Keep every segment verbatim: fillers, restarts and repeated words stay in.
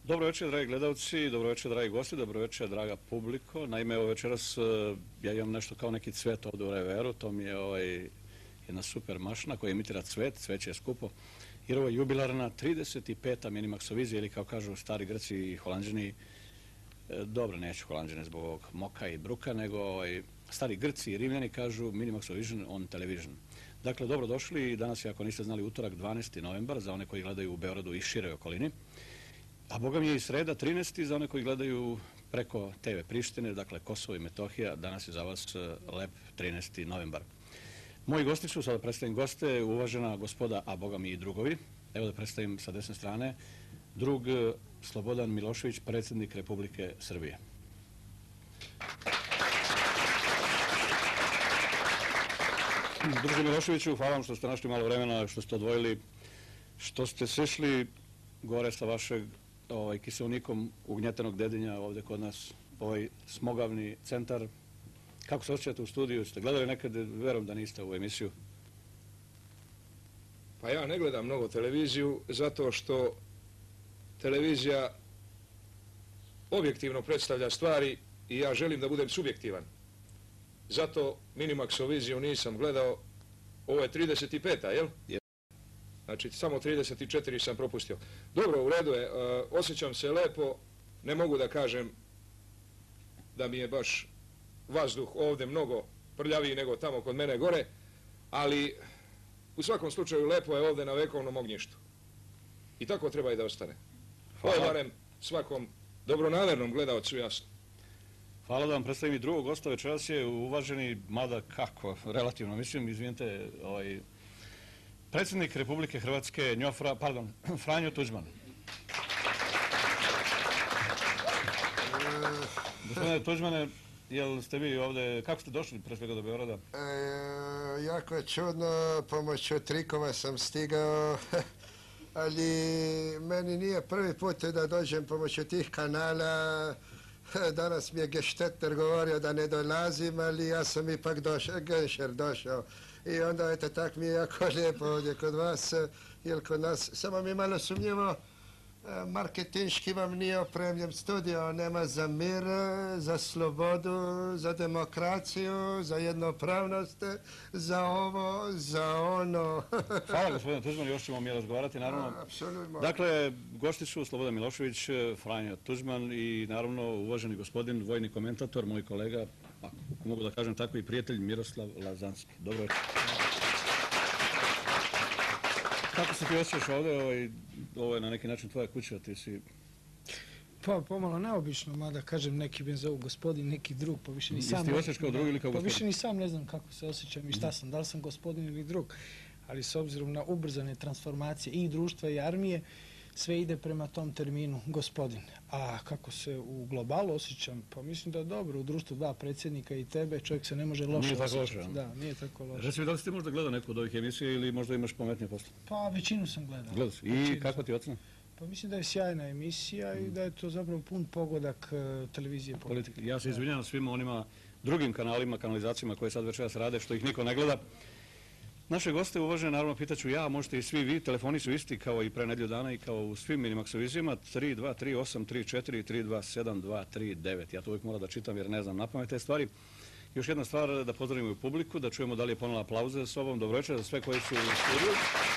Dobro večer, dragi gledalci, dobro večer, dragi gosti, dobro večer, draga publiko. Naime, evo večeras ja imam nešto kao neki cvet ovdje u reveru, to mi je ovaj, jedna super mašina koja imitira cvet, cveće je skupo, jer ovo je jubilarna trideset peta Minimaxovizija, ili kao kažu stari Grci i Holanđani, dobro, neću Holanđane zbog ovog moka i bruka, nego ovaj, stari Grci i Rimljani kažu Minimaxovision on television. Dakle, dobrodošli, danas je, ako niste znali, utorak dvanaesti novembar, za one koji gledaju u Beogradu i široj okolini. A boga mi je i sreda trinaesti za one koji gledaju preko te ve Prištine, dakle Kosovo i Metohija, danas je za vas lep trinaesti novembar. Moji gosti su, sada predstavim goste, uvažena gospoda, a boga mi i drugovi. Evo da predstavim sa desne strane, drug Slobodan Milošević, predsjednik Republike Srbije. Druže Miloševiću, hvala vam što ste našli malo vremena, što ste odvojili, što ste sešli gore sa vašeg ovaj, kiselnikom ugnjetenog Dedinja ovdje kod nas, ovaj smogavni centar. Kako se osjećate u studiju? Ste gledali nekad? Verujem da niste ovu emisiju. Pa ja ne gledam mnogo televiziju zato što televizija objektivno predstavlja stvari i ja želim da budem subjektivan. Zato Minimaxoviziju nisam gledao. Ovo je trideset peta, jel? Znači, samo trideset četiri sam propustio. Dobro, u redu je, osjećam se lepo, ne mogu da kažem da mi je baš vazduh ovdje mnogo prljaviji nego tamo kod mene gore, ali u svakom slučaju lepo je ovdje na vekovnom ognjištu. I tako treba i da ostane. Ovo je barem svakom dobronamernom gledalcu jasno. Hvala da vam predstavim i drugog gosta. Večeras je uvaženi, mada kako, relativno mislim, izvinite, ovaj, predsjednik Republike Hrvatske, Njofra, pardon, Franjo Tuđman. Gospodine Tuđmane, jel ste vi ovdje, kako ste došli pre svega do Beograda? E, jako je čudno, pomoću trikova sam stigao, ali meni nije prvi put da dođem pomoću tih kanala. Danas mi je Geštetner govorio da ne dolazim, ali ja sam ipak došao, Genšer došao. I onda, eto, tak mi je jako lijepo ovdje kod vas, jer kod nas, samo mi je malo sumnjivo, marketinški vam nije opremljen studio, nema za mir, za slobodu, za demokraciju, za jednopravnost, za ovo, za ono. Hvala gospodine Tuđman, još ćemo mi razgovarati, naravno. Apsolutno. Dakle, gosti su Slobodan Milošević, Franjo Tuđman i naravno uvaženi gospodin, vojni komentator, moj kolega, ako mogu da kažem tako, i prijatelj Miroslav Lazanski. Dobro večer. Kako se ti osjećaš ovdje? Ovo je na neki način tvoja kuća, ti si... Pa pomalo neobično, mada kažem neki me zovu gospodin, neki drug, pa više ni sam... Jesi ti osjećaš kao drug ili kao gospodin? Pa više ni sam ne znam kako se osjećam i šta sam, da li sam gospodin ili drug, ali s obzirom na ubrzane transformacije i društva i armije, sve ide prema tom terminu gospodin. A kako se u globalu osjećam, pa mislim da je dobro, u društvu dva predsjednika i tebe, čovjek se ne može loše osjećati. Da, nije tako loše. Reci mi, da li si ti možda gledao neku od ovih emisija ili možda imaš pametnije posle? Pa većinu sam gledao. Gledao si. I kakva ti ocena? Pa mislim da je sjajna emisija i da je to zapravo pun pogodak televizije politike. Ja se izvinjam svima onima drugim kanalima, kanalizacijama koje sad večeras rade, što ih niko ne gleda. Naše goste uvažene, naravno, pitaću ja, možete i svi vi, telefoni su isti kao i pre nedelju dana i kao u svim Minimaxovizijama, tri dva tri osam tri četiri tri dva sedam dva tri devet. Ja to uvijek moram da čitam jer ne znam napamet te stvari. Još jedna stvar, da pozdravimo i publiku, da čujemo da li je ponovno aplauze za sobom. Dobro večer za sve koji su u studiju.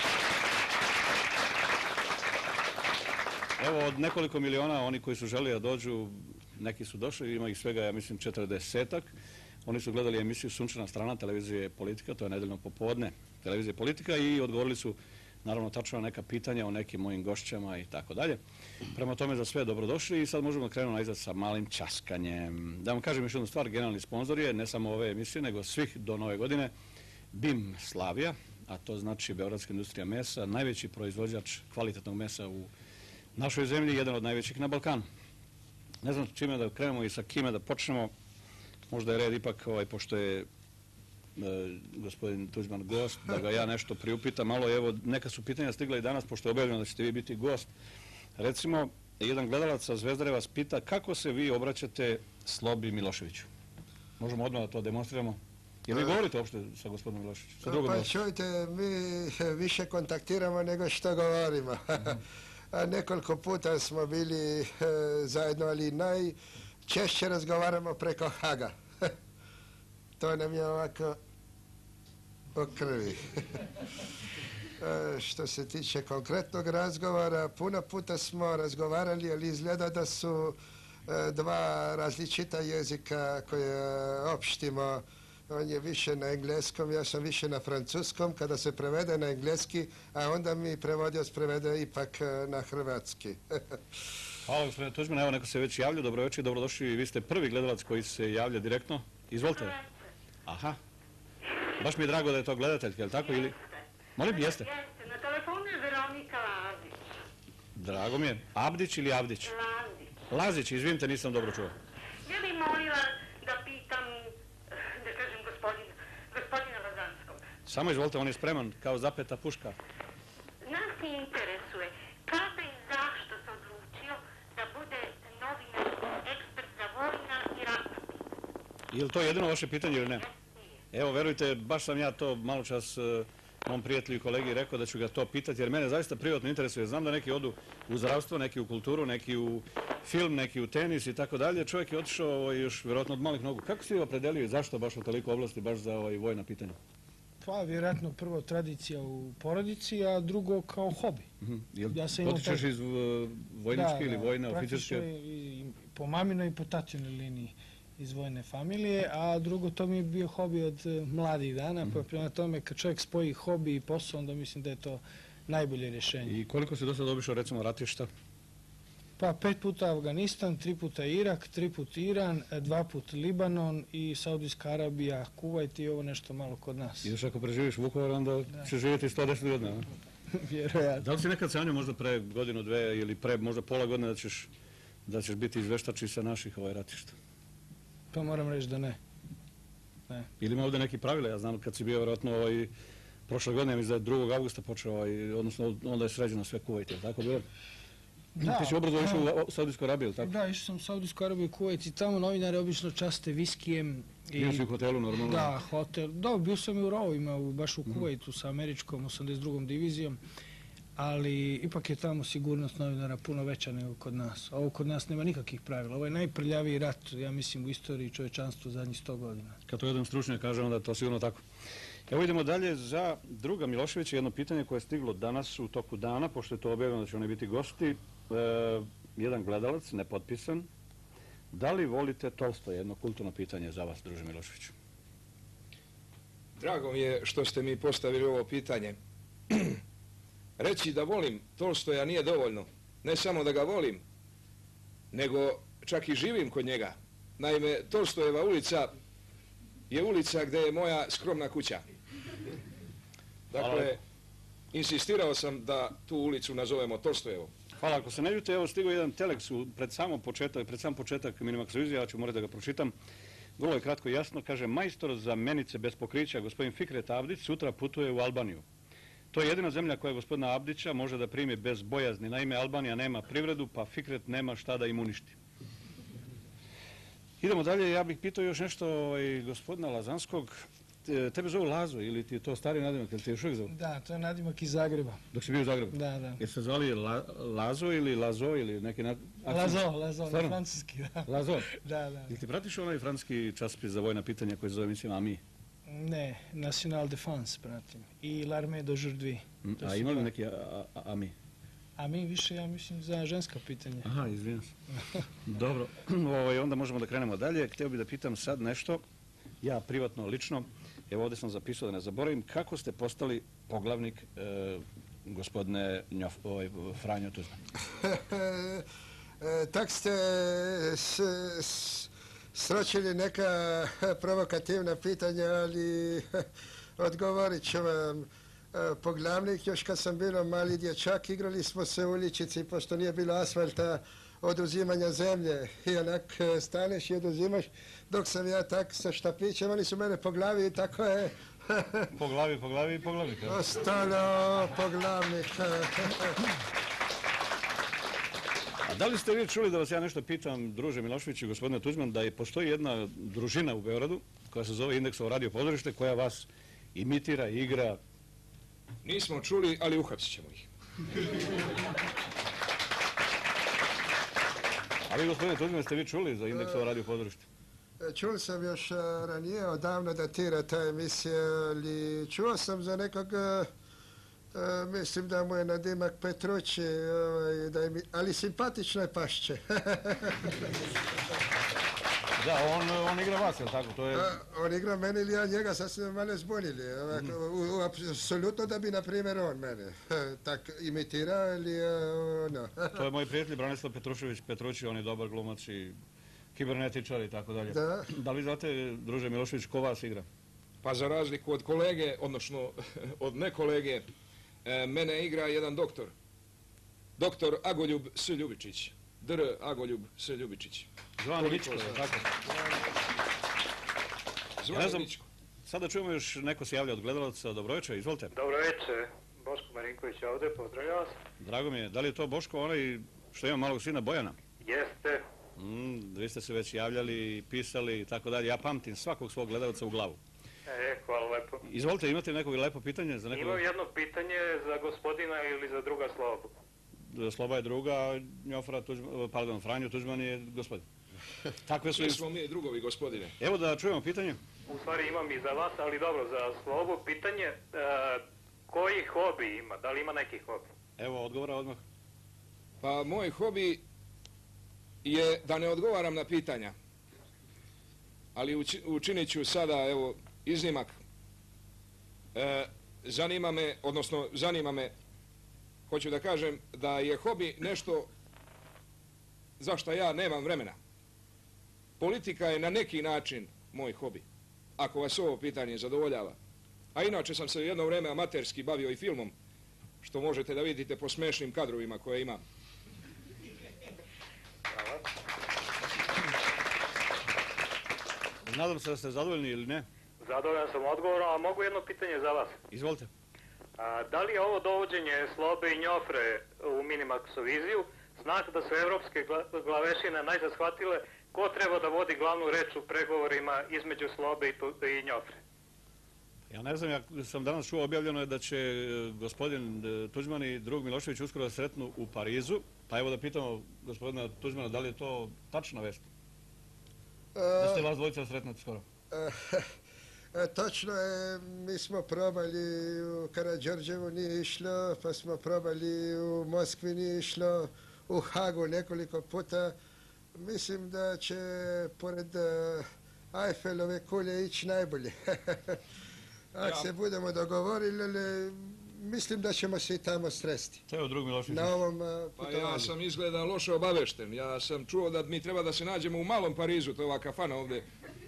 Evo, od nekoliko miliona oni koji su želi da dođu, neki su došli, ima ih svega, ja mislim, četrdesetak. Oni su gledali emisiju Sunčana strana, televizije Politika, to je nedeljno popodne televizije Politika i odgovorili su, naravno, tačno neka pitanja o nekim mojim gošćama i tako dalje. Prema tome za sve dobrodošli i sad možemo krenuti nazad sa malim časkanjem. Da vam kažem još jednu stvar, generalni sponzor je, ne samo ove emisije, nego svih do nove godine, B I M Slavija, a to znači Beogradska industrija mesa, najveći proizvođač kvalitetnog mesa u našoj zemlji, jedan od najvećih na Balkanu. Ne znam čime da krenemo i sa kime da počnemo. Možda je red ipak, ovaj, pošto je e, gospodin Tuđman gost, da ga ja nešto priupitam malo. Evo, neka su pitanja stigla i danas, pošto je objavljeno da ćete vi biti gost. Recimo, jedan gledalac sa Zvezdare vas pita kako se vi obraćate Slobi Miloševiću. Možemo odmah da to demonstriramo? Jel vi govorite uopšte sa gospodinom Miloševićem? Pa čujte, mi više kontaktiramo nego što govorimo. nekoliko puta smo bili zajedno, ali najčešće razgovaramo preko Haga. To nam je ovako po krvi. Što se tiče konkretnog razgovora, puno puta smo razgovarali, ali izgleda da su dva različita jezika koje opštimo. On je više na engleskom, ja sam više na francuskom. Kada se prevede na engleski, a onda mi prevodioc prevede ipak na hrvatski. Hvala, gospodine Tuđman. Evo, neko se već javlja. Dobro večer, dobrodošli. Vi ste prvi gledalac koji se javlja direktno. Izvolite. Aha. Baš mi je drago da je to gledateljka, je li tako? Ili... Molim, jeste? Jeste, na telefonu je Veronika Lazić. Drago mi je. Abdić ili Avdić? Lazić. Lazić, izvinite, nisam dobro čuo. Ja bih molila da pitam, da kažem, gospodina, gospodina Lazanskog. Samo izvolite, on je spreman, kao zapeta puška. Nas se interesuje kada i zašto se odlučio da bude novinar, ekspert za vojna i ratna. Je li to jedino vaše pitanje ili ne? Evo, verujte, baš sam ja to malo čas uh, mom prijatelju i kolegi rekao da ću ga to pitati, jer mene zaista privatno interesuje. Znam da neki odu u zdravstvo, neki u kulturu, neki u film, neki u tenis i tako dalje. Čovjek je otišao ovaj, još vjerojatno od malih nogu. Kako ste opredelio i zašto baš u toliko oblasti, baš za ovaj, vojna pitanja? Pa, vjerojatno prvo tradicija u porodici, a drugo kao hobi. Uh-huh. Jel Ja sam potičeš imao iz uh, vojničke da, ili vojne, da, oficirske? praktično i, i po maminoj i po tatinoj liniji iz vojne familije, a drugo to mi je bio hobi od uh, mladih dana, pa prema tome kad čovjek spoji hobi i posao, onda mislim da je to najbolje rješenje. I koliko si do sada obišao recimo ratišta? Pa pet puta Afganistan, tri puta Irak, tri put Iran, dva put Libanon i Saudijska Arabija, Kuvajt i ovo nešto malo kod nas. I još ako preživiš Vukovar, onda ćeš živjeti sto deset godina. Vjerojatno. Da li si nekad sanjao možda pre godinu, dve ili pre možda pola godine da ćeš, da ćeš biti izveštači sa naših ovaj, ratišta? Pa moram reći da ne. Ne. Ili ima ovdje neki pravila? Ja znam kad si bio vjerojatno ovaj, prošle godine, ja mislim da je drugog augusta počeo, ovaj, odnosno onda je sređeno sve Kuvajt, je li tako bilo? Da, Ti si obrzo išao u Saudijsku Arabiju, tako? Da, išao sam u Saudijsku Arabiju i Kuvajt i tamo novinare obično časte viskijem. I, bio si u hotelu normalno? Da, hotel. Da, bio sam i u rovima, baš u Kuvajtu sa američkom osamdeset drugom divizijom, ali ipak je tamo sigurnost novinara puno veća nego kod nas. Ovo kod nas nema nikakvih pravila. Ovo je najprljaviji rat, ja mislim, u istoriji čovječanstva zadnjih sto godina. Kad to jedan stručnjak kaže, onda je to sigurno tako. Evo idemo dalje za druga Miloševića, jedno pitanje koje je stiglo danas u toku dana, pošto je to objavljeno da će oni biti gosti. E, jedan gledalac, nepotpisan. Da li volite Tolstoja? Jedno kulturno pitanje za vas, druže Milošević. Drago mi je što ste mi postavili ovo pitanje. Reći da volim Tolstoja nije dovoljno. Ne samo da ga volim, nego čak i živim kod njega. Naime, Tolstojeva ulica je ulica gdje je moja skromna kuća. Dakle, insistirao sam da tu ulicu nazovemo Tolstojevom. Hvala, ako se ne ljute, evo stigao jedan teleks pred samo početak, pred sam početak Minimaksovizije, ja ću morati da ga pročitam. Vrlo je kratko i jasno, kaže, majstor za menice bez pokrića, gospodin Fikret Avdić, sutra putuje u Albaniju. To je jedina zemlja koja gospodina Abdića može da primi bez bojazni. Naime, Albanija nema privredu, pa Fikret nema šta da im uništi. Idemo dalje, ja bih pitao još nešto ovaj, gospodina Lazanskog. Tebe zovu Lazo ili ti je to stari nadimak, ili ti još uvijek zovu? Da, to je nadimak iz Zagreba. Dok si bio u Zagrebu? Da, da. Jeste se zvali La, Lazo ili Lazo ili neki... Na... Lazo, Lazo, na francuski, da. Lazo? Da, da. Ili ti pratiš onaj francuski časopis za vojna pitanja koji se zove, mislim, Ami? Ne, National Defense pratim. I L'Armée d'aujourd'hui. A ima li neki a, a, Ami? A mi više, ja mislim, za ženska pitanja. Aha, izvijem se. Dobro, ovaj, onda možemo da krenemo dalje. Htio bih da pitam sad nešto, ja privatno, lično, evo ovdje sam zapisao da ne zaboravim, kako ste postali poglavnik e, gospodine Njof, ovaj, Franjo Tuđman? Tak ste s, s, sročili neka provokativna pitanja, ali odgovorit ću vam. Poglavnik, još kad sam bilo mali dječak, igrali smo se u uličici, pošto nije bilo asfalta, oduzimanja zemlje. I onak staneš i oduzimaš, dok sam ja tak sa štapićem, oni su mene po glavi i tako je... Po glavi, po glavi i poglavnik. Ostalo poglavnik. A da li ste vi čuli da vas ja nešto pitam, druže Milošević i gospodine Tuđman, da je postoji jedna družina u Beogradu koja se zove Indeksovo radio pozorište, koja vas imitira, igra? Nismo čuli, ali uhapsit ćemo ih. A vi, gospodine Tuđman, ste vi čuli za Indeksovo radio pozorište? Čuo sam još ranije, odavno datira ta emisija, ali čuo sam za nekog, mislim da mu je nadimak Petrući, ali simpatično je pašće. Da, on, on igra vas, je li tako? To je... On igra mene ili ja njega, sad se malo zbunili. Apsolutno da bi, na primjer, on mene tak imitirao ili ono. To je moj prijatelj Branislav Petrušević Petrući, on je dobar glumac i kibernetičar i tako dalje. Da. Da li znate, druže Milošević, ko vas igra? Pa za razliku od kolege, odnosno od ne kolege, mene igra jedan doktor. Doktor Agoljub S. Ljubičić. Dr. Agoljub S. Ljubičić. Zvani Mičko, je tako? Zvani Mičko. Sada čujemo još, neko se javlja od gledalaca. Dobro večer, izvolite. Dobro večer, Boško Marinković ovdje, pozdravljam vas. Drago mi je. Da li je to Boško onaj što ima malog sina Bojana? Jeste. Mm, vi ste se već javljali, pisali i tako dalje. Ja pamtim svakog svog gledalca u glavu. E, hvala lepo. Izvolite, imate neko lepo pitanje? Za neko... Imam jedno pitanje za gospodina ili za druga Slobu. Sloba je druga, Njofra Tuđman, pardon, Franjo Tuđman je gospodin. Takve su... Svi smo mi drugovi, gospodine. Evo da čujemo pitanje. U stvari imam i za vas, ali dobro, za Slobu. Pitanje, e, koji hobi ima? Da li ima neki hobi? Evo, odgovora odmah. Pa moj hobi je da ne odgovaram na pitanja. Ali uči, učinit ću sada, evo, iznimak. E, zanima me, odnosno zanima me, hoću da kažem da je hobi nešto za što ja nemam vremena. Politika je na neki način moj hobi, ako vas ovo pitanje zadovoljava. A inače sam se jedno vreme amaterski bavio i filmom, što možete da vidite po smešnim kadrovima koje imam. Hvala. Nadam se da ste zadovoljni ili ne? Zadovoljan sam odgovorom, a mogu jedno pitanje za vas. Izvolite. A, da li je ovo dovođenje Slobe i Njofre u Minimaxu viziju znak da su evropske glavešine najzad shvatile ko treba da vodi glavnu reč u pregovorima između Slobe i, i Njofre? Ja ne znam, ja sam danas čuo, objavljeno je da će gospodin Tuđman i drug Milošević uskoro da sretnu u Parizu, pa evo da pitamo gospodina Tuđmana da li je to tačna vest? Da ste vas dvojica sretnuti skoro? E, točno je, mi smo probali u Karađorđevu, nije išlo, pa smo probali u Moskvi, nije išlo, u Hagu nekoliko puta. Mislim da će pored uh, Eiffelove kulje ići najbolje. Ako se budemo dogovorili, ali mislim da ćemo se i tamo sresti. To je u drug Milošević. Na ovom uh, putovanju. Pa ja sam izgleda loše obavešten. Ja sam čuo da mi treba da se nađemo u malom Parizu, to je ova kafana ovdje.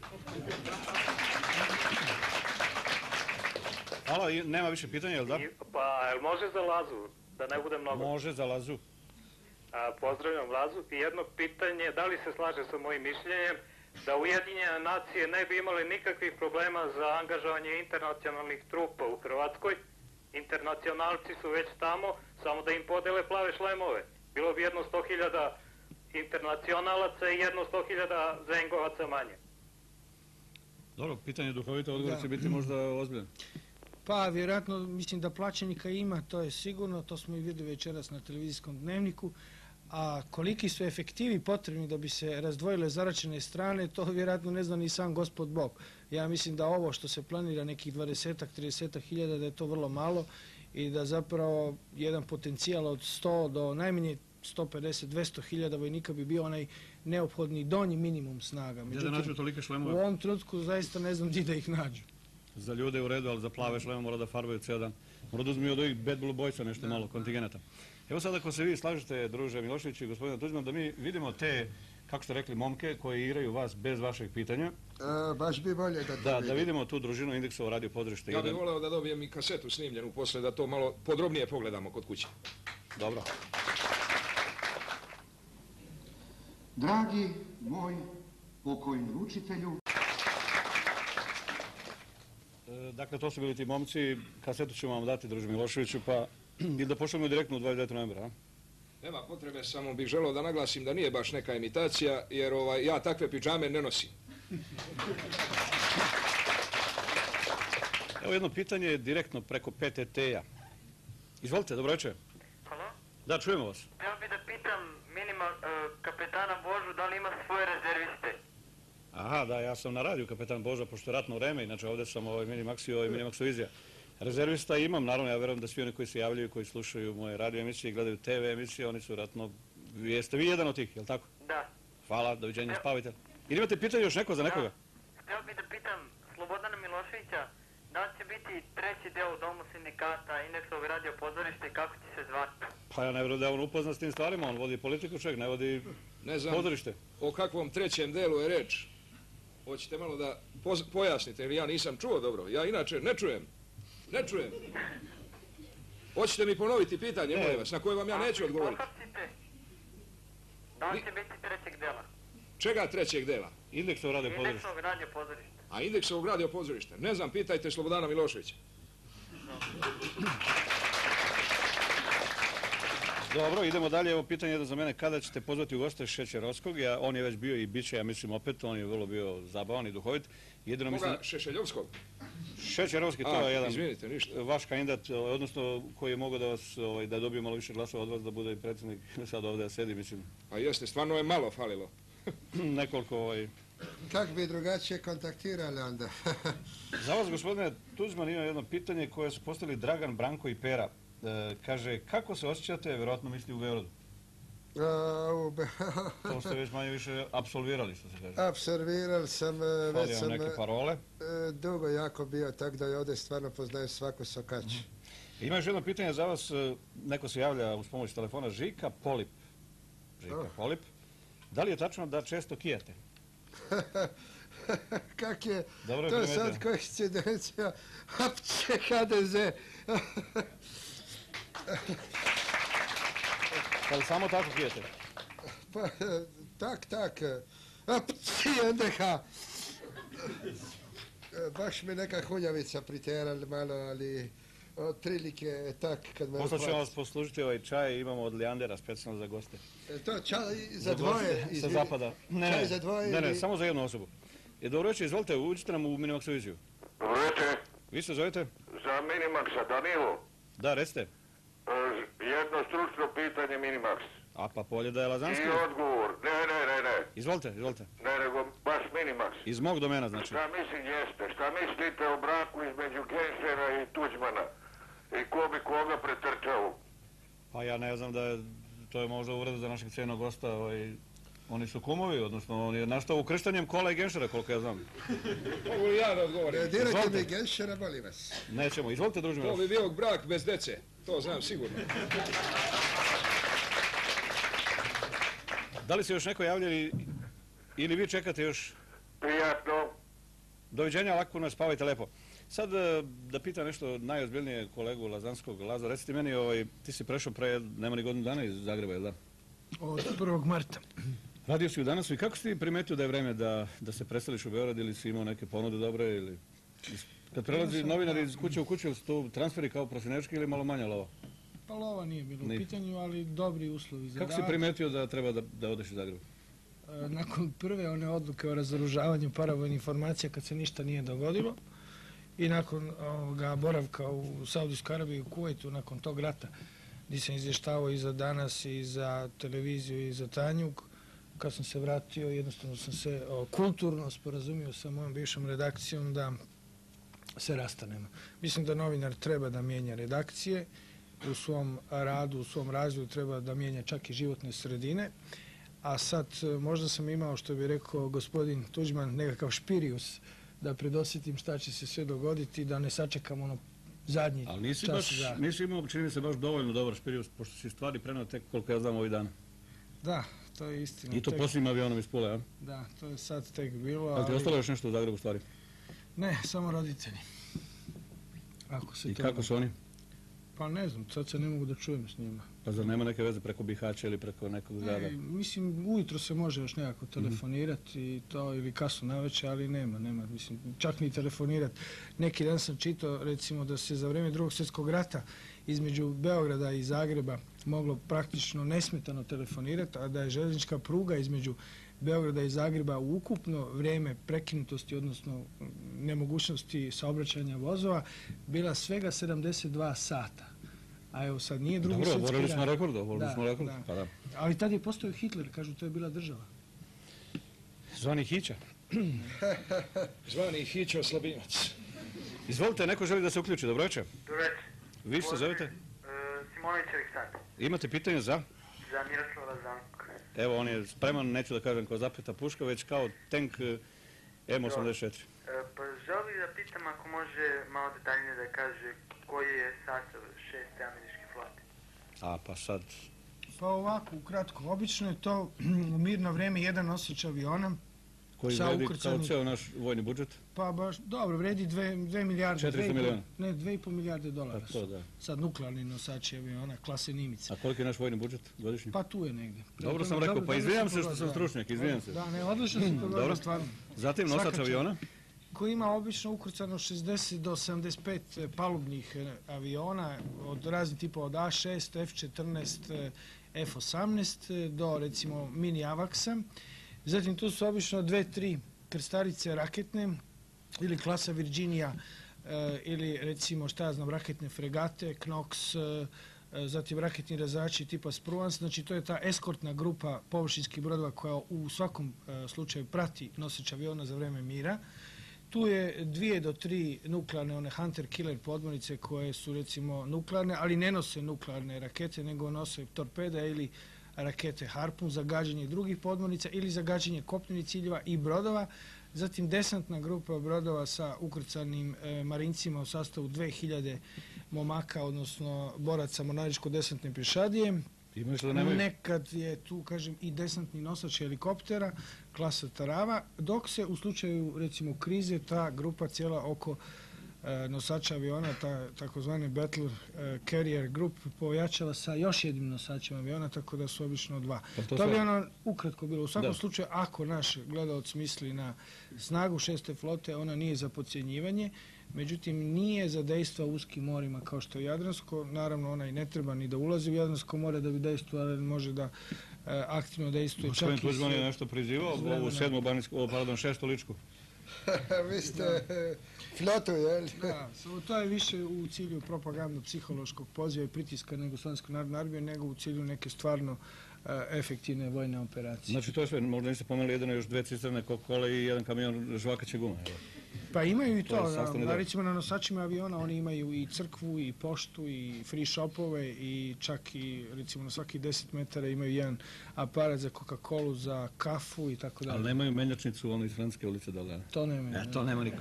Hvala, nema više pitanja, jel da? I, pa, jel može za Lazu, da ne bude mnogo? Može za Lazu. A, pozdravljam Lazu. I jedno pitanje, da li se slaže sa mojim mišljenjem da Ujedinjene nacije ne bi imali nikakvih problema za angažovanje internacionalnih trupa u Hrvatskoj? Internacionalci su već tamo, samo da im podele plave šlemove. Bilo bi jedno sto hiljada internacionalaca i jedno sto hiljada zengovaca manje. Dobro, pitanje duhovito, odgovor će biti možda ozbiljan. Pa, vjerojatno, mislim da plaćenika ima, to je sigurno, to smo i vidjeli večeras na televizijskom dnevniku, a koliki su efektivi potrebni da bi se razdvojile zaračene strane, to vjerojatno ne zna ni sam gospod Bog. Ja mislim da ovo što se planira nekih dvadesetak, tridesetak hiljada, da je to vrlo malo i da zapravo jedan potencijal od sto do najmanje sto pedeset do dvjesto hiljada vojnika bi bio onaj neophodni donji minimum snaga. Gdje da nađu tolike šlemove? U ovom trenutku zaista ne znam gdje da ih nađu. Za ljude u redu, ali za plave šleme mora da farbaju cijel dan. Mora da uzmi od ovih Bad Blue Boysa nešto malo kontingenata. Evo sad ako se vi slažete, druže Milošević i gospodina Tuđman, da mi vidimo te, kako ste rekli, momke koji igraju vas bez vašeg pitanja. A, baš bi bolje da to Da, vidim. da vidimo tu družinu Indeksovo radio pozorište. Ja bih voleo da dobijem i kasetu snimljenu posle, da to malo podrobnije pogledamo kod kuće. Dobro. Dragi moj pokojni učitelju. Dakle, to su bili ti momci, kasetu ćemo vam dati, druže Miloševiću, pa ili da pošaljemo direktno u dvadeset deveti novembra, a? Nema potrebe, samo bih želeo da naglasim da nije baš neka imitacija, jer ovaj, ja takve pidžame ne nosim. Evo jedno pitanje direktno preko P T T-a. Izvolite, dobro večer. Halo? Da, čujemo vas. Htio bih da pitam minima, kapetana Božu da li ima svoje rezerviste. Aha, da, ja sam na radiju kapetan Boža, pošto je ratno vreme, inače ovdje sam ovaj Minimax i ovaj Minimaxovizija. Rezervista imam, naravno, ja verujem da svi oni koji se javljaju, koji slušaju moje radio emisije i gledaju te ve emisije, oni su ratno... Jeste vi jedan od tih, je li tako? Da. Hvala, doviđenja, spavajte. Ili imate pitanje još neko za nekoga? Htio bih da pitam Slobodana Miloševića da li će biti treći deo u Domu sindikata, Indeksovog radio pozorište i kako će se zvati? Pa ja ne vjerujem da je on upoznat s tim stvarima, on vodi politiku čovjek, ne vodi Ne znam pozorište. o kakvom trećem delu je reč. Hoćete malo da poz- pojasnite, jer ja nisam čuo dobro. Ja inače ne čujem. Ne čujem. Hoćete mi ponoviti pitanje, Ne. molim vas, na koje vam ja neću odgovoriti. Pohapsite. Da li će biti trećeg dela? Čega trećeg dela? Indeksov radio pozorište. Indeksovog radio pozorište. A Indeksovog radio pozorišta? Ne znam, pitajte Slobodana Miloševića. Dobro, idemo dalje. Evo pitanje jedno za mene. Kada ćete pozvati u goste Šećerovskog? Ja, on je već bio i bit će, ja mislim, opet. On je vrlo bio zabavan i duhovit. Jedino mislim... Koga? Šešeljovskog? Šećerovski, to A, je jedan izvinite, ništa. vaš kandidat, odnosno koji je mogao da vas, ovaj, da dobije malo više glasova od vas, da bude i predsjednik sad ovdje da sedi, mislim, A jeste, stvarno je malo falilo. nekoliko... Ovaj... Kako bi drugačije kontaktirali onda? Za vas, gospodine Tuđman, ima jedno pitanje koje su postavili Dragan, Branko i Pera. E, kaže, kako se osjećate, vjerojatno misli u Beogradu? A, u Be- To ste već manje više apsolvirali, što se kaže. Apsolvirali sam, e, Fali već vam sam neke e, parole. dugo jako bio, tako da je ovdje stvarno poznaju svaku sokač. Ima još jedno pitanje za vas, e, neko se javlja uz pomoć telefona, Žika Polip. Žika Oh. Polip. Da li je tačno da često kijate? Kak je Dobro je to primetio. sad koincidencija? Apće ha de ze. Da li samo tako kijate? Pa, e, tak, tak. Apće en de ha. E, Baš mi neka huljavica priterali malo, ali otprilike tak kad me Posle ćemo vas uhvati. poslužiti ovaj čaj, imamo od Leandera specijalno za goste. E, To čaj za goste dvoje. Sa izvini. zapada. Ne, Čaj ne, za dvoje ne, ne, ili- samo za jednu osobu. Je dobro večer, izvolite, uđite nam u Minimaxoviziju. Dobro večer, Vi se zovete? za Minimaxa Danilo. Da, recite. E, Jedno stručno pitanje Minimax. A pa polje da je Lazanski. I odgovor. Ne, ne, ne, ne. Izvolite, izvolite. Ne, nego baš Minimax. Iz mog domena, znači. Šta mislim jeste? Šta mislite o braku između Genšera i Tuđmana? I ko bi koga pretrčao? Pa ja ne znam da je, to je možda uvreda za našeg cijenog gosta, ovaj, oni su kumovi, odnosno on je nastao ukrštanjem Kola i Genšera, koliko ja znam. Mogu li ja da odgovorim? E, Dirajte Izvolite. mi Genšera, molim vas. Nećemo, izvolite, druži To mi. bi bio brak bez dece. To znam sigurno. Da li se još neko javlja ili, ili vi čekate još? Prijatno. Doviđenja, lako nas spavajte lepo. Sad e, da pitam nešto najozbiljnije kolegu Lazanskog. Lazo, recite meni, ovaj, ti si prešao pre, nema ni godinu dana iz Zagreba, jel da? Od prvog marta. Radio si u Danasu i kako si ti primetio da je vreme da, da se preseliš u Beograd ili si imao neke ponude dobre ili... Kad prelazi novinari iz kuće u kuću, su to transferi kao prosinečki ili malo manje lova? Pa lova nije bilo u Nije. pitanju, ali dobri uslovi za Kako si rad. primetio da treba da, da odeš iz Zagreba? E, Nakon prve one odluke o razoružavanju paravojnih informacija kad se ništa nije dogodilo i nakon ovoga boravka u Saudijskoj Arabiji i u Kuvajtu nakon tog rata gdje sam izvještavao i za Danas i za televiziju i za Tanjuk, kad sam se vratio jednostavno sam se o, kulturno sporazumio sa mojom bivšom redakcijom da se rastanemo. Mislim da novinar treba da mijenja redakcije u svom radu, u svom razvoju treba da mijenja čak i životne sredine. A sad e, možda sam imao, što bi rekao gospodin Tuđman, nekakav špirius da predosjetim šta će se sve dogoditi, da ne sačekam ono zadnji Ali nisi, čas baš, za... nisi imao, čini mi se, baš dovoljno dobar špirius, pošto si stvari prenao tek koliko ja znam ovih dana. Da, to je istina. I to Tek- posljednjim avionom iz Pule, a? Da, to je sad tek bilo, Ali ti ali... ostalo još nešto u Zagrebu stvari? Ne, samo roditelji. Ako se I to... kako su oni? Pa ne znam, sad se ne mogu da čujem s njima. Pa zar nema neke veze preko Bihaća ili preko nekog grada? Ne, mislim, ujutro se može još nekako telefonirati i to, ili kasno navečer, ali nema, nema, mislim, čak ni telefonirati. Neki dan sam čitao, recimo, da se za vrijeme drugog svjetskog rata između Beograda i Zagreba moglo praktično nesmetano telefonirati, a da je željeznička pruga između Beograda i Zagreba u ukupno vrijeme prekinutosti, odnosno nemogućnosti saobraćanja vozova, bila svega sedamdeset dva sata. A evo sad nije drugi Dobro, svjetski rat. oborili smo rekord, oborili Da, smo rekord. da. Pa da. Ali tad je postojao Hitler, kažu to je bila država. Zvani Hića. Zvani Hićo Slabinac. Izvolite, neko želi da se uključi, dobro večer. Dobro večer. Vi se zovete? Uh, Simonović Aleksandar. Imate pitanje za? Za Miroslava Zanku. Evo, on je spreman, neću da kažem kao zapeta puška, već kao tank M osamdeset četiri. Uh, pa želim da pitam ako može malo detaljnije da kaže koji je sastav šeste američke flote. A, pa sad... Pa ovako, ukratko, obično je to u mirno vreme jedan nosač aviona. Koji sa vredi ukrcanim- kao ceo naš vojni budžet? Pa baš, dobro, vredi dve, dve milijarde. četiristo dve i po- miliona. Ne, dve i po milijarde dolara. Pa to, da. Sad nuklearni nosači aviona, klase Nimica. A koliki je naš vojni budžet godišnji? Pa tu je negdje. Dobro sam rekao, pa izvinjam se što sam stručnjak, izvinjam se. Da, ne, odlično se to Dobro. dobro, stvarno. Zatim nosač Svaka čast. aviona? Koji ima obično ukrcano šezdeset do sedamdeset pet palubnih e, aviona od raznih tipa od A šest, F četrnaest, e, F osamnaest e, do recimo mini Avaksa. Zatim tu su obično dve, tri krstarice raketne ili klasa Virginia e, ili recimo šta ja znam raketne fregate, Knox, e, e, zatim raketni razači tipa Spruance. Znači to je ta eskortna grupa površinskih brodova koja u svakom e, slučaju prati noseč aviona za vreme mira. Tu je dvije do tri nuklearne, one Hunter-Killer podmornice koje su recimo nuklearne, ali ne nose nuklearne rakete, nego nose torpeda ili rakete Harpun za gađanje drugih podmornica ili za gađanje kopnenih ciljeva i brodova. Zatim desantna grupa brodova sa ukrcanim e, marincima u sastavu dve hiljade momaka, odnosno boraca mornaričko-desantne pješadije. Imaš da nemaju? Nekad je tu, kažem, i desantni nosač helikoptera, klasa Tarava, dok se u slučaju, recimo, krize, ta grupa cijela oko e, nosača aviona, ta takozvani Battle e, Carrier Group, pojačala sa još jednim nosačima aviona, tako da su obično dva. Pa to To bi sve- ono ukratko bilo. U svakom Da. slučaju, ako naš gledalac misli na snagu šeste flote, ona nije za podcjenjivanje, međutim nije za dejstva u uskim morima kao što je Jadransko. Naravno, ona i ne treba ni da ulazi u Jadransko more da bi dejstvovao, ali može da e, aktivno dejstvuje. Gospodin čak i Tuđman je s- nešto prizivao, s ovu vremena. sedmu baninsku, o, pardon, šestu ličku. Vi ste e, flotu, jel? Da, samo to je više u cilju propagandno-psihološkog poziva i pritiska nego Slovenska narodna armija, nego u cilju neke stvarno e, efektivne vojne operacije. Znači to je sve, možda niste pomenuli jedino još dve cisterne Coca-Cola i jedan kamion žvakaće gume. evo. Pa imaju i To je to, sastavni da, deo. recimo na nosačima aviona oni imaju i crkvu i poštu i free shopove i čak i recimo na svaki deset metara imaju jedan aparat za Coca-Colu, za kafu i tako Ali dalje. nemaju menjačnicu ono iz Francuske ulice, da li ne? To nema. E, to nema niko.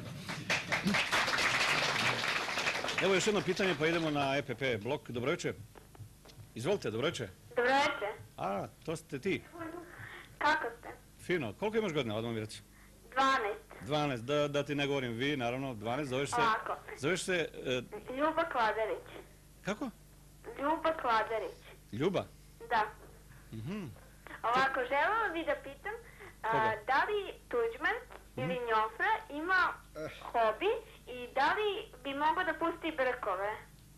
Evo još jedno pitanje, pa idemo na E P P blok. Dobro večer. Izvolite, dobro večer. Dobro večer. A, to ste ti. Kako ste? Fino. Koliko imaš godina, odmah mi reci? dvanaest. dvanaest, da, da ti ne govorim vi, naravno, dvanaest, zoveš se... Ovako. Zoveš se... e, Ljuba Kladarić. kako? Ljuba Kladarić. Ljuba? Da. Mhm. Ovako, želela bi da pitam, a, Koga? da li Tuđman ili Njofra ima hobi i da li bi mogao da pusti brkove?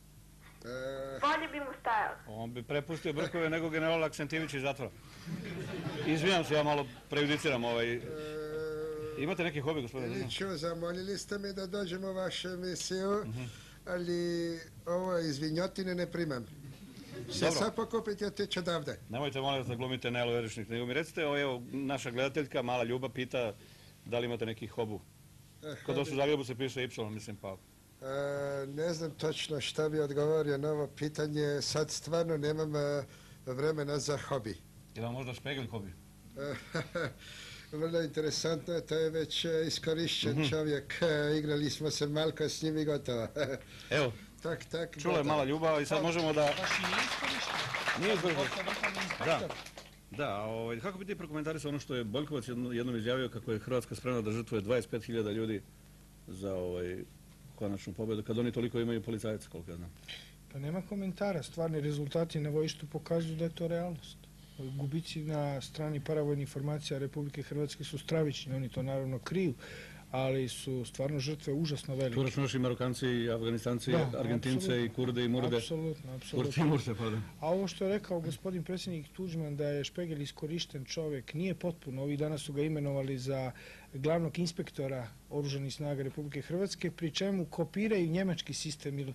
E, Bolje bi mu stajalo. On bi prepustio brkove nego general Aksentijević iz zatvora. Izvinjam se, ja malo prejudiciram ovaj... e, Imate neki hobi, gospodine? Liću, zamoljili ste me da dođem u vašu emisiju, ali ovo izvinjotine ne primam. Se Dobro. sad pokupiti otići odavde. Nemojte molim vas da glumite Nelu Verišnik, nego mi recite, o, evo, naša gledateljka, mala Ljuba, pita da li imate neki hobu. E, Kod vas u Zagrebu se piše Y, mislim, pa... E, ne znam točno šta bi odgovorio na ovo pitanje, sad stvarno nemam e, vremena za hobi. Ili vam možda špegli hobi? E, Vrlo interesantno, to je već e, iskorišćen čovjek, e, igrali smo se malko s njim i gotovo. Evo, tak, tak, čula je gotovo. mala Ljuba i sad možemo da... Baš i nije iskorišteno. Nije iskorišteno. Vrhovni inspektor. Da. Da, a ovaj, kako bi ti prokomentarisao ono što je Boljkovac jedno- jednom izjavio kako je Hrvatska spremna da žrtvuje dvadeset pet hiljada ljudi za ovaj, konačnu pobjedu, kad oni toliko imaju policajaca, koliko ja znam. Pa nema komentara, stvarni rezultati na bojištu pokazuju da je to realnost. Gubici na strani paravojnih formacija Republike Hrvatske su stravični, oni to naravno kriju, ali su stvarno žrtve užasno Tu velike. računaš i Marokanci, i Afganistanci, Da, i Argentince, apsolutno. i Kurde, i Murde. Apsolutno, Kurti i apsolutno. Murde, pardon. A ovo što je rekao gospodin predsjednik Tuđman da je Špegel iskorišten čovjek, nije potpuno. Ovih dana su ga imenovali za glavnog inspektora Oružanih snaga Republike Hrvatske, pri čemu kopiraju njemački sistem. Jer,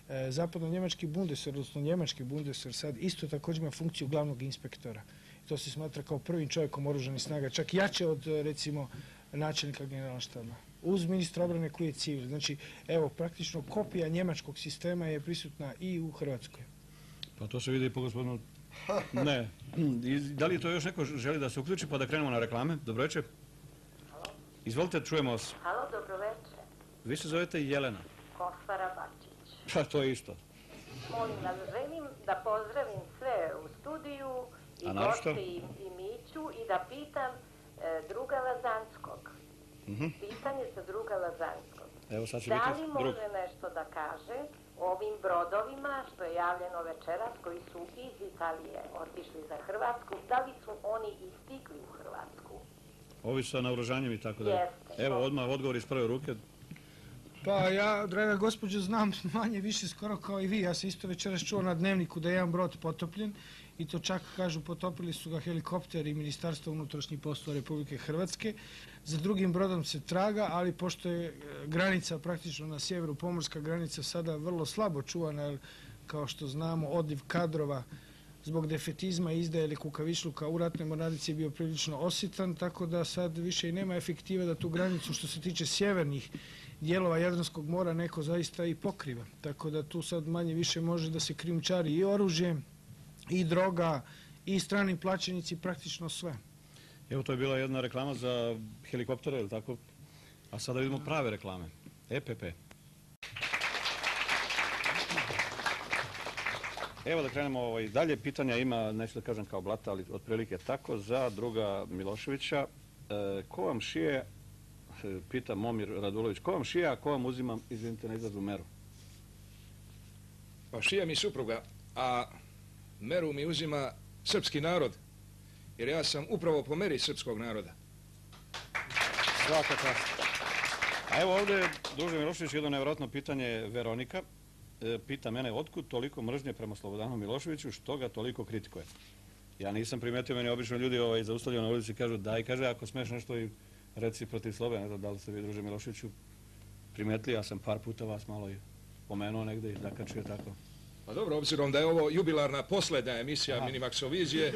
Zapadno-njemački Bundeswehr, odnosno njemački Bundeswehr sad isto također ima funkciju glavnog inspektora. To se smatra kao prvim čovjekom oružanih snaga, čak jače od recimo načelnika generalštaba. Uz ministra obrane koji je civil. Znači, evo, praktično kopija njemačkog sistema je prisutna i u Hrvatskoj. Pa to se vidi i po gospodinu... Ne. Da li to još neko želi da se uključi pa da krenemo na reklame? Dobro večer. Izvolite, čujemo vas. Halo, dobro večer. Vi se zovete Jelena. Kosara Bačić. Pa to je isto. Molim vas, želim da pozdravim sve u studiju i goste i, i Miću i da pitam e, druga Lazanskog. Mm-hmm. Pitanje za druga Lazanskog. Evo, sad će da biti li drug. može nešto da kaže o ovim brodovima što je javljeno večeras koji su iz Italije otišli za Hrvatsku, da li su oni i stigli u Hrvatsku? Ovi sa naoružanjem i tako da. Jeste. Evo, odmah odgovor iz prve ruke. Pa ja, draga gospođo, znam manje više skoro kao i vi. Ja sam isto večeras čuo na Dnevniku da je jedan brod potopljen i to čak, kažu, potopili su ga helikopteri Ministarstva unutrašnjih poslova Republike Hrvatske. Za drugim brodom se traga, ali pošto je granica praktično na sjeveru, pomorska granica sada vrlo slabo čuvana, jer kao što znamo odliv kadrova zbog defetizma i izdaje ili kukavičluka u ratnoj mornarici je bio prilično osjetan, tako da sad više i nema efektiva da tu granicu što se tiče sjevernih dijelova Jadranskog mora neko zaista i pokriva. Tako da tu sad manje više može da se krijumčari i oružje, i droga, i strani plaćenici, praktično sve. Evo, to je bila jedna reklama za helikoptere, ili tako? A sada vidimo prave reklame. E P P. Evo da krenemo ovaj, dalje. Pitanja ima, neću da kažem kao blata, ali otprilike tako, za druga Miloševića. E, ko vam šije, pita Momir Radulović, ko vam šije, a ko vam uzima, izvinite na izrazu, meru? Pa šija mi supruga, a meru mi uzima srpski narod, jer ja sam upravo po meri srpskog naroda. Svaka čast. A evo ovdje, druže Milošević, jedno nevjerojatno pitanje Veronika. E, pita mene, otkud toliko mržnje prema Slobodanu Miloševiću, što ga toliko kritikuje? Ja nisam primetio, meni obično ljudi ovaj, zaustavljaju na ulici i kažu daj, kaže, ako smeš nešto i reci protiv Slobodana. Ne znam da li ste vi, druže Miloševiću, primetili, ja sam par puta vas malo i pomenuo negdje i zakačio tako. Pa dobro, obzirom da je ovo jubilarna posljednja emisija Aha. Minimaxovizije.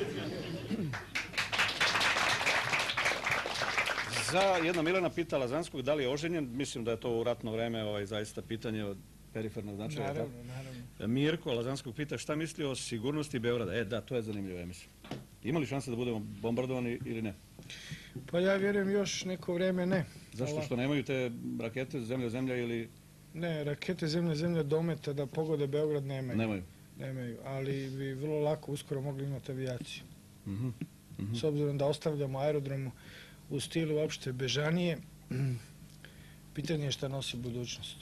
Za jedna Milena pita Lazanskog da li je oženjen, mislim da je to u ratno vreme ovaj, zaista pitanje od perifernog značaja. Naravno, naravno. Mirko Lazanskog pita šta misli o sigurnosti Beograda. E da, to je zanimljivo, ja mislim. Ima li šanse da budemo bombardovani ili ne? Pa ja vjerujem još neko vrijeme ne. Zašto? Što nemaju te rakete zemlja-zemlja ili... Ne, rakete zemlja-zemlja dometa da pogode Beograd nemaju. Nemaju. Nemaju, ali bi vrlo lako uskoro mogli imati avijaciju. Uh-huh. Uh-huh. S obzirom da ostavljamo aerodrom u stilu uopšte Bežanije, pitanje je šta nosi budućnost.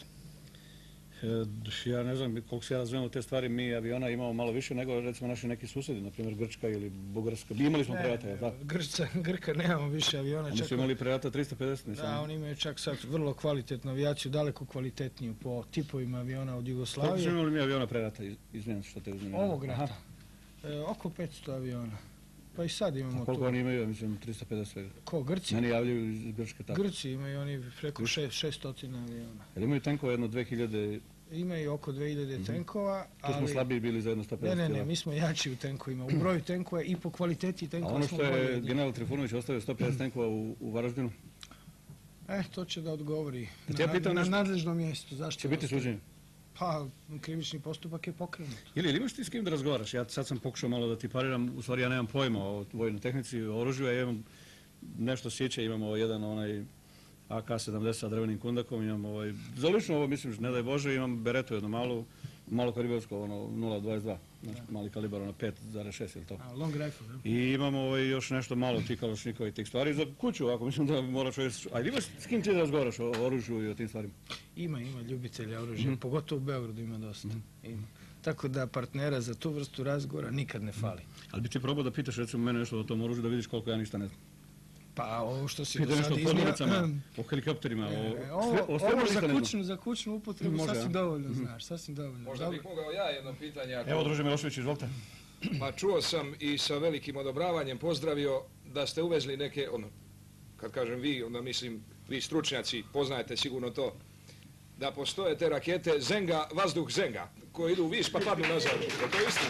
E, ja ne znam koliko se ja razumemo te stvari, mi aviona imamo malo više nego recimo naši neki susjedi, na primjer Grčka ili Bugarska. Imali smo prelata, je tako? Grča, Grka nemamo više aviona. Oni su imali prelata tristo pedeset, nisam. Da, oni imaju čak sad vrlo kvalitetnu avijaciju, daleko kvalitetniju po tipovima aviona od Jugoslavije. Koliko su imali mi aviona prelata, izvijem što te uzmijem? Ovog rata? E, oko petsto aviona. Pa i sad imamo tu. A koliko oni imaju, mislim, tristo pedeset svega? Ko, Grci? Meni javljaju iz Grčke tako. Grci imaju oni preko šesto aviona. Jel imaju tenkova jedno dve hiljade? Imaju oko dve hiljade mm-hmm. tenkova. Tu smo slabiji bili za jedno sto pedeset. Ne, ne, ne, mi smo jači u tenkovima. U broju tenkova i po kvaliteti tenkova. A ono što je general Trifunović ostavio sto pedeset tenkova u, u Varaždinu? Eh, to će da odgovori ja na, na nadležnom mjestu. Zašto će biti suđenje? Pa, krivični postupak je pokrenut. Ili, ili imaš ti s kim da razgovaraš? Ja sad sam pokušao malo da ti pariram, u stvari ja nemam pojma o vojnoj tehnici, o oružju, ja imam nešto sjeća, imamo jedan onaj A K sedamdeset sa drvenim kundakom, imam ovaj, za lično ovo mislim, ne daj Bože, imam Beretu jedno malo, malo kalibarsko, ono nula dvadeset dva, znači mali kalibar, ono pet zarez šest, ili to? A, long rifle, ne? I imamo ovaj, još nešto malo tih kalašnikova i tih stvari za kuću, ako mislim da mora čovjek... A imaš s kim ti da razgovaraš o oružju i o tim stvarima? Ima, ima ljubitelja oružja, mm-hmm. pogotovo u Beogradu ima dosta. Mm-hmm. Ima. Tako da partnera za tu vrstu razgovora nikad ne fali. Mm-hmm. Ali bi ti probao da pitaš recimo mene nešto o tom oružju da vidiš koliko ja ništa ne znam. Pa ovo što si do sad iznio... o helikopterima, e, o... Ovo, o ovo za, kućnu, za kućnu upotrebu može, sasvim dovoljno mm-hmm. znaš, sasvim dovoljno. Možda bih mogao ja jedno pitanje. Ako... Evo, druže Milošević, izvolite. Pa čuo sam i sa velikim odobravanjem pozdravio da ste uvezli neke, ono, kad kažem vi, onda mislim vi stručnjaci, poznajete sigurno to, da postoje te rakete Zenga, vazduh Zenga, koje idu u vis pa padnu nazad. Je to istina?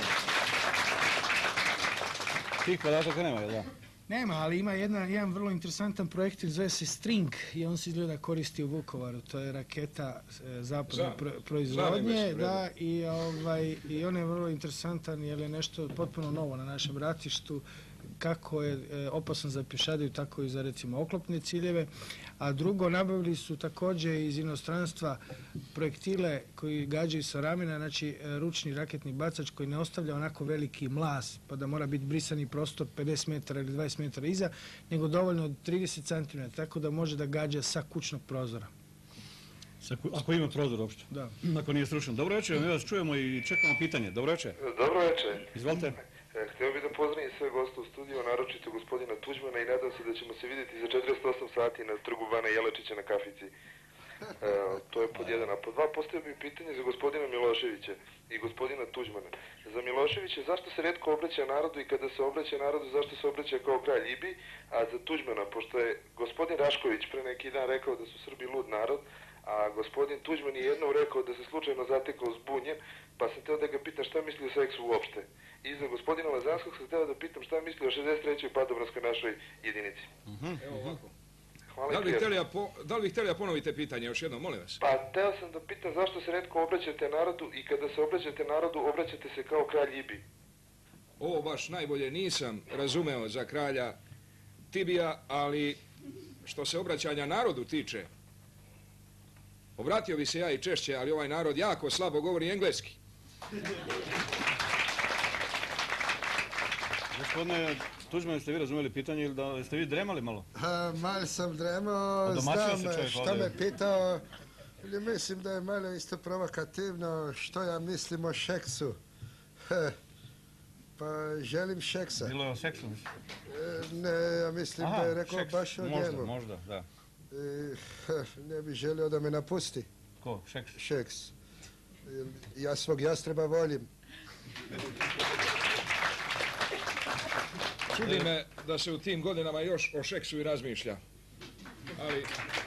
Tih podataka nema, da? Nema, ali ima jedna, jedan vrlo interesantan projektil, zove se String i on se izgleda koristi u Vukovaru. To je raketa e, zapadne Znam, pro, proizvodnje, znam, da, i, ovaj, i on je vrlo interesantan jer je nešto potpuno novo na našem ratištu, kako je e, opasan za pješadiju, tako i za recimo oklopne ciljeve. A drugo, nabavili su također iz inostranstva projektile koji gađaju sa ramena, znači e, ručni raketni bacač koji ne ostavlja onako veliki mlaz, pa da mora biti brisani prostor pedeset metara ili dvadeset metara iza, nego dovoljno od trideset centimetara, tako da može da gađa sa kućnog prozora. Ako ima prozor uopšte? Da. Ako nije stručan. Dobro večer, mi vas čujemo i čekamo pitanje. Dobro večer. Dobro večer. Izvolite. Htio bih da pozdravim sve goste u studiju, naročito gospodina Tuđmana i nadam se da ćemo se vidjeti za četrdeset osam sati na trgu Bana Jelačića na kafici. E, to je pod jedan. A pod dva postavio bih pitanje za gospodina Miloševića i gospodina Tuđmana. Za Miloševića zašto se retko obraća narodu i kada se obraća narodu zašto se obraća kao kralj Ibi, a za Tuđmana, pošto je gospodin Rašković pre neki dan rekao da su Srbi lud narod, a gospodin Tuđman je jednom rekao da se slučajno zatekao zbunjen, pa sam htio da ga pitam šta misli o seksu uopšte. I za gospodina Lazanskog sam htio da pitam šta misli o šezdeset trećoj padobranskoj našoj jedinici. Uh-huh. Evo ovako. Hvala. Da li bih htjeli, po, da li bih htjeli da ponovite pitanje još jednom, molim vas? Pa htio sam da pitam zašto se retko obraćate narodu i kada se obraćate narodu obraćate se kao kralj Ibi. Ovo baš najbolje nisam razumeo za kralja Tibija, ali što se obraćanja narodu tiče, obratio bi se ja i češće, ali ovaj narod jako slabo govori engleski. Gospodine Tuđman, jeste vi razumeli pitanje ili da ste vi dremali malo? Ha, malo sam dremao, znam što me pitao, ali mislim da je malo isto provokativno što ja mislim o Šeksu. Pa želim Šeksa. Bilo je o seksu, mislim? Ne, ja mislim Aha, da je rekao Šeks. baš o možda, njemu. Možda, da. I, ne bi želio da me napusti. Ko? Šeks? Šeks. Ja svog jastreba volim. Čudi me da se u tim godinama još o Šeksu i razmišlja. Ali...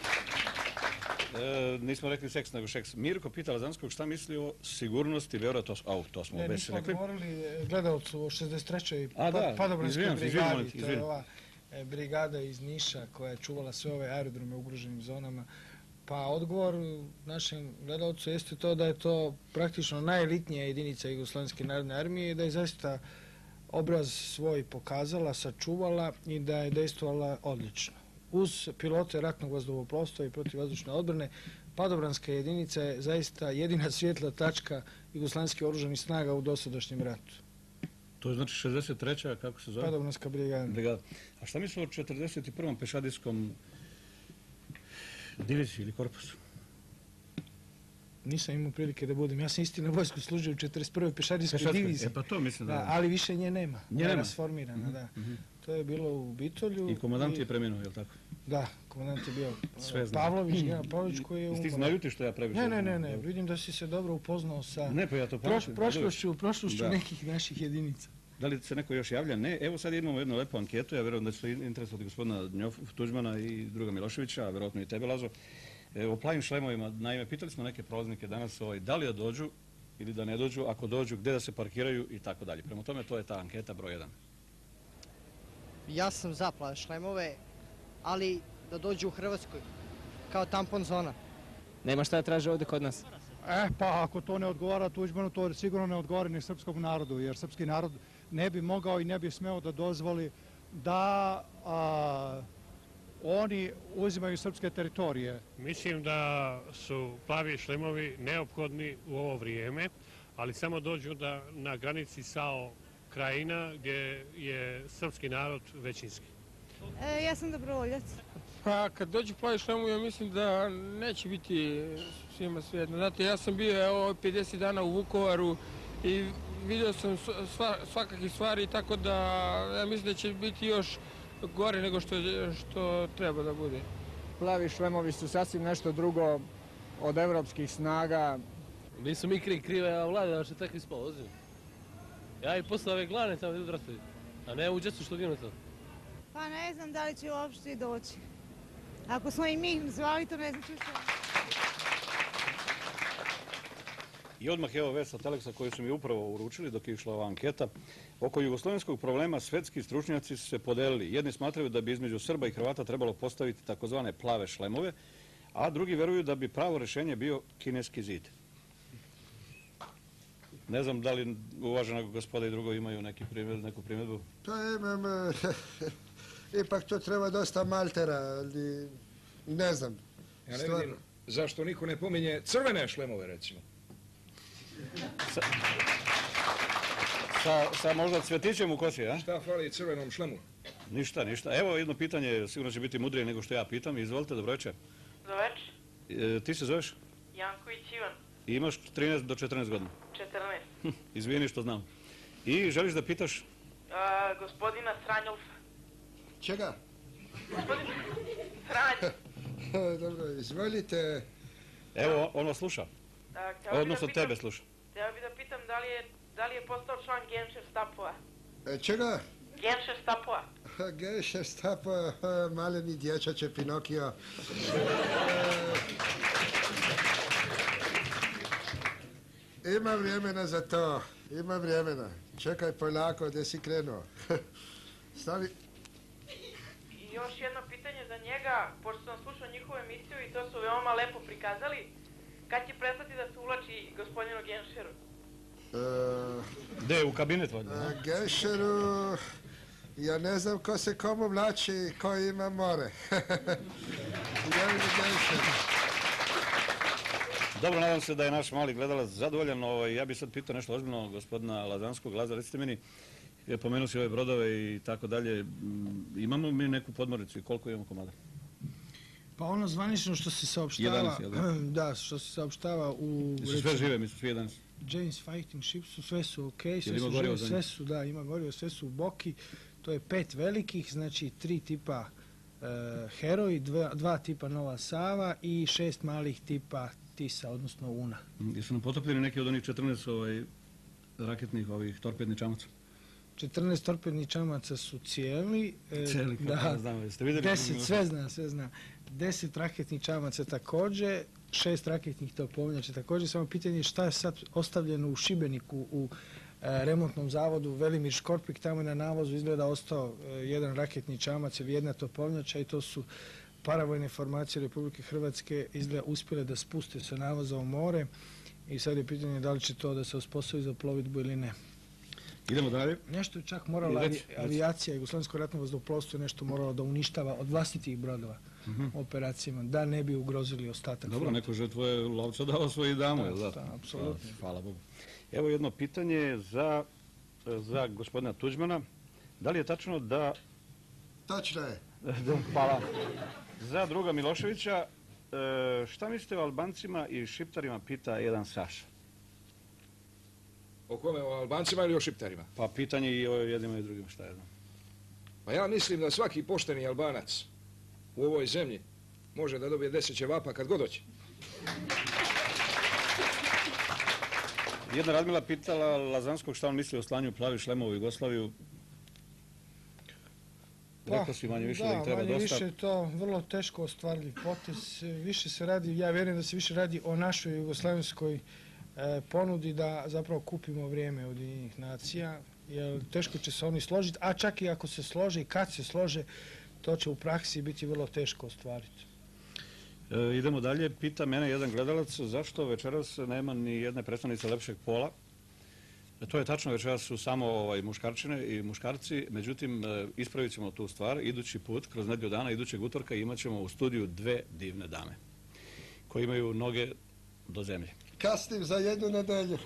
E, nismo rekli seks, nego Šeks. Mirko pita Lazanskog šta misli o sigurnosti, vjerojatno, au, to smo ne, već rekli. Ne, nismo govorili gledalcu o šezdeset trećoj A, da, padobranskoj izvijem, brigadi. izvijem, to je ova e, brigada iz Niša koja je čuvala sve ove aerodrome u ugroženim zonama. Pa odgovor našem gledalcu jeste to da je to praktično najelitnija jedinica Jugoslovenske narodne armije i da je zaista obraz svoj pokazala, sačuvala i da je dejstvovala odlično. Uz pilote ratnog vazduhoplovstva i protivvazdušne odbrane, padobranska jedinica je zaista jedina svjetla tačka jugoslovenskih oružanih snaga u dosadašnjem ratu. To je znači šezdeset treća, kako se zove? Padobranska brigada. brigada. A šta misli o četrdeset prvom pešadijskom diviziji ili korpusu? Nisam imao prilike da budem. Ja sam istina vojsku služio u četrdeset prvoj pešadijskoj diviziji. E pa to mislim da... da ali više nje nema. Nje je nema. rasformirana, Mm-hmm. da. Mm-hmm. To je bilo u Bitolju. I komandant i... je preminuo, je li tako? Da, komandant je bio Sve Pavlović, ja, Pavlović koji je umro. Ti se naljuti što ja previše? Ne, ne, ne, ne, vidim da si se dobro upoznao sa ne, pa ja to proš, prošlošću, prošlošću da. nekih naših jedinica. Da li se neko još javlja? Ne. Evo sad imamo jednu lepu anketu, ja vjerujem da će se interesovati gospodina Tuđmana i druga Miloševića, a vjerojatno i tebe, Lazo. E, o plavim šlemovima, naime, pitali smo neke prolaznike danas ovaj, da li da dođu ili da ne dođu, ako dođu, gdje da se parkiraju i tako dalje. Prema tome, to je ta anketa broj jedan. Ja sam za plave šlemove, ali da dođu u Hrvatskoj, kao tampon zona. Nema šta da traže ovdje kod nas. E, pa ako to ne odgovara Tuđmanu, to sigurno ne odgovara ni srpskom narodu, jer srpski narod ne bi mogao i ne bi smeo da dozvoli da a, oni uzimaju srpske teritorije. Mislim da su plavi šlemovi neophodni u ovo vrijeme, ali samo dođu da na granici Sao Krajina gdje je srpski narod većinski. E, ja sam dobrovoljac. Pa kad dođu plavi šlemovi, ja mislim da neće biti svima svejedno. Znate, ja sam bio evo, pedeset dana u Vukovaru i vidio sam sva, svakakih stvari, tako da ja mislim da će biti još gore nego što, što treba da bude. Plavi šlemovi su sasvim nešto drugo od evropskih snaga. Nisu mi kri, krive, a vlade da će tako ispalo, ozim. Ja i posle ove glane tamo idu drastaju, a ne u djecu što ginu to. Pa ne znam da li će uopšte doći. Ako smo i mi zvali, to ne znači što. I odmah evo vest sa Teleksa koju su mi upravo uručili dok je išla ova anketa. Oko jugoslovenskog problema svetski stručnjaci su se podelili. Jedni smatraju da bi između Srba i Hrvata trebalo postaviti takozvane plave šlemove, a drugi veruju da bi pravo rješenje bio kineski zid. Ne znam da li uvažena gospoda i drugo imaju neki primjer, neku primjedbu? Pa imam, ipak to treba dosta maltera, ali ne znam. Ja ne vidim zašto niko ne pominje crvene šlemove, recimo. Sa, sa, sa možda cvjetićem u kosi, a? Šta fali crvenom šlemu? Ništa, ništa. Evo jedno pitanje, sigurno će biti mudrije nego što ja pitam. Izvolite, dobro večer. Dobro večer. E, ti se zoveš? Janković Ivan. I imaš trinaest do četrnaest godina? četrnaest. Izvini što znam. I želiš da pitaš? A, gospodina Sranjolfa. Čega? Gospodin Sranj. Dobro, izvolite. Evo, ono sluša. Da, odnosno da pitam, tebe sluša. Ja bih da pitam da li je, da li je postao član Genšestapova. E, čega? Genšestapova. Genšestapova, maleni dječače Pinokio. E, ima vremena za to, ima vremena. Čekaj polako, gdje si krenuo. Stavi. I još jedno pitanje za njega, pošto sam slušao njihovu emisiju i to su veoma lepo prikazali. Kad će prestati da se uvlači gospodinu Genšeru? Gde je, u kabinet valjda? Uh, Genšeru, ja ne znam ko se komu vlači, ko ima more. Dobro, nadam se da je naš mali gledalac zadovoljan. Ja bih sad pitao nešto ozbiljno gospodina Lazanskog. Laza, recite meni, pomenuo si ove brodove i tako dalje, imamo mi neku podmornicu i koliko imamo komada? Pa ono zvanično što se saopštava, jedanaest, da, što se saopštava u... Su sve žive, mislim, svi jedanaest. James Fighting Ships, sve su ok, sve su žive, sve su, da, ima gorivo, sve su u boki. To je pet velikih, znači tri tipa uh, Heroj, dva, dva tipa Nova Sava i šest malih tipa Tisa, odnosno Una. Jesu nam potopljeni neki od onih četrnaest ovaj, raketnih ovih torpednih čamaca? četrnaest torpednih čamaca su cijeli. E, cijeli, kako da, znam, jeste vidjeli? deset, sve zna, sve zna. deset raketnih čamaca također, šest raketnih topovnjača također. Samo pitanje je šta je sad ostavljeno u Šibeniku u e, remontnom zavodu Velimir Škorpik. Tamo je na navozu izgleda ostao e, jedan raketni čamac ili jedna topovnjača i to su paravojne formacije Republike Hrvatske izgleda uspjele da spuste sa navoza u more i sad je pitanje da li će to da se osposobi za plovidbu ili ne. Idemo dalje. Nešto je čak morala avi, avijacija, Jugoslovensko ratno vazduhoplovstvo je nešto moralo da uništava od vlastitih brodova uh-huh. operacijama, da ne bi ugrozili ostatak. Dobro, neko žrtvo je lovca dao svoji damu, je li da? Da, apsolutno. Hvala Bogu. Evo jedno pitanje za, za gospodina Tuđmana. Da li je tačno da... Tačno je. Hvala. Za druga Miloševića, šta mislite o Albancima i Šiptarima, pita jedan Saša. O kome, o Albancima ili o Šiptarima? Pa pitanje i o jednima i drugima, šta je znam. Pa ja mislim da svaki pošteni Albanac u ovoj zemlji može da dobije deset ćevapa kad god hoće. Jedna Radmila pitala Lazanskog šta on misli o slanju plavih šlemova u Jugoslaviju. Pa, Rekao si manje više da, da im treba manje dosta. više je to vrlo teško ostvarili potez. Više se radi, ja vjerujem da se više radi o našoj jugoslavenskoj e, ponudi da zapravo kupimo vrijeme od Ujedinjenih nacija, jer teško će se oni složiti, a čak i ako se slože i kad se slože, to će u praksi biti vrlo teško ostvariti. E, idemo dalje. Pita mene jedan gledalac zašto večeras nema ni jedne predstavnice lepšeg pola. E, to je tačno, večeras su samo ovaj, muškarčine i muškarci, međutim e, ispravit ćemo tu stvar. Idući put, kroz nedelju dana, idućeg utorka imat ćemo u studiju dve divne dame koje imaju noge do zemlje. Kasnim za jednu nedelju.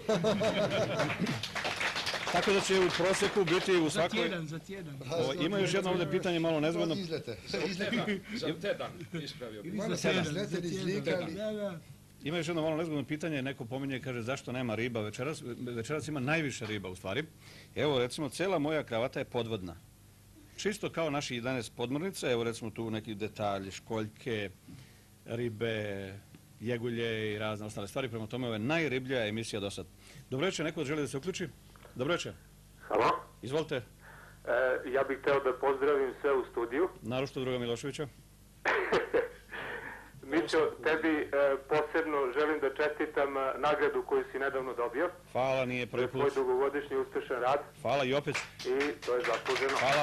Tako da će u prosjeku biti u svakoj... Za tjedan, za tjedan. O, ima još jedno ovdje pitanje malo nezgodno. Izlete. Za tedan, ispravio. Za tedan. Ima još jedno malo nezgodno pitanje, neko pominje i kaže zašto nema riba večeras. Večeras ima najviše riba u stvari. Evo recimo, cijela moja kravata je podvodna. Čisto kao naši jedanaest podmornica, evo recimo tu neki detalji, školjke, ribe, jegulje i razne ostale stvari. Prema tome ovo je najriblja emisija do sad. Dobro večer, neko želi da se uključi? Dobro večer. Halo? Izvolite. E, ja bih hteo da pozdravim sve u studiju. Naročito druga Miloševića. Mi Mićo, tebi posebno želim da čestitam nagradu koju si nedavno dobio. Hvala, nije prvi put. Za tvoj dugogodišnji uspešan rad. Hvala i opet. I to je zasluženo. Hvala.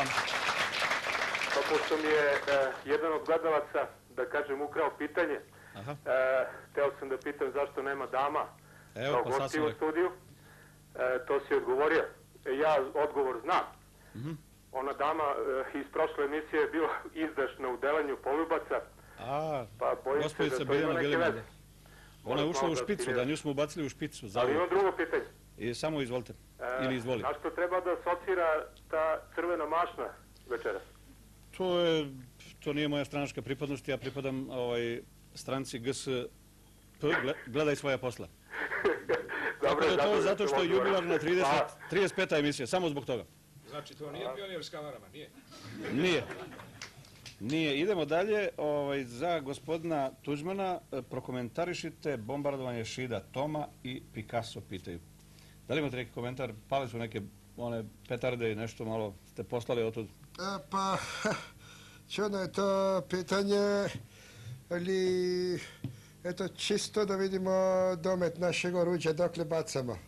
Pa pošto mi je jedan od gledalaca, da kažem, ukrao pitanje, hteo sam da pitam zašto nema dama kao gosti u studiju. To si odgovorio. Ja odgovor znam. Ona dama iz prošle emisije je bila izdašna u delanju poljubaca. A, pa bojim se da to ima neke veze. Ona je ušla u špicu, da nju smo ubacili u špicu. Ali imam drugo pitanje. I samo izvolite. Ili izvoli. Na što treba da asocira ta crvena mašna večeras? To je, to nije moja stranačka pripadnost, ja pripadam stranci G S P, gledaj svoja posla. Tako da je to zato što je jubilarna trideset peta emisija, samo zbog toga. Znači, to nije pionirska marama, nije? Nije. Nije. Idemo dalje. Za gospodina Tuđmana prokomentarišite bombardovanje Šida Toma i Picasso, pitaju. Da li imate neki komentar? Pali su neke one petarde i nešto malo ste poslali otud? Pa, čudno je to pitanje, ali eto čisto da vidimo domet našeg oruđa dokle bacamo.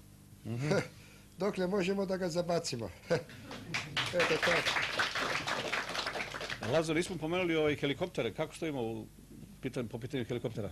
Dokle možemo da ga zabacimo. Eto tako. Lazar, nismo pomenuli ove helikoptere. Kako stojimo po pitanju helikoptera?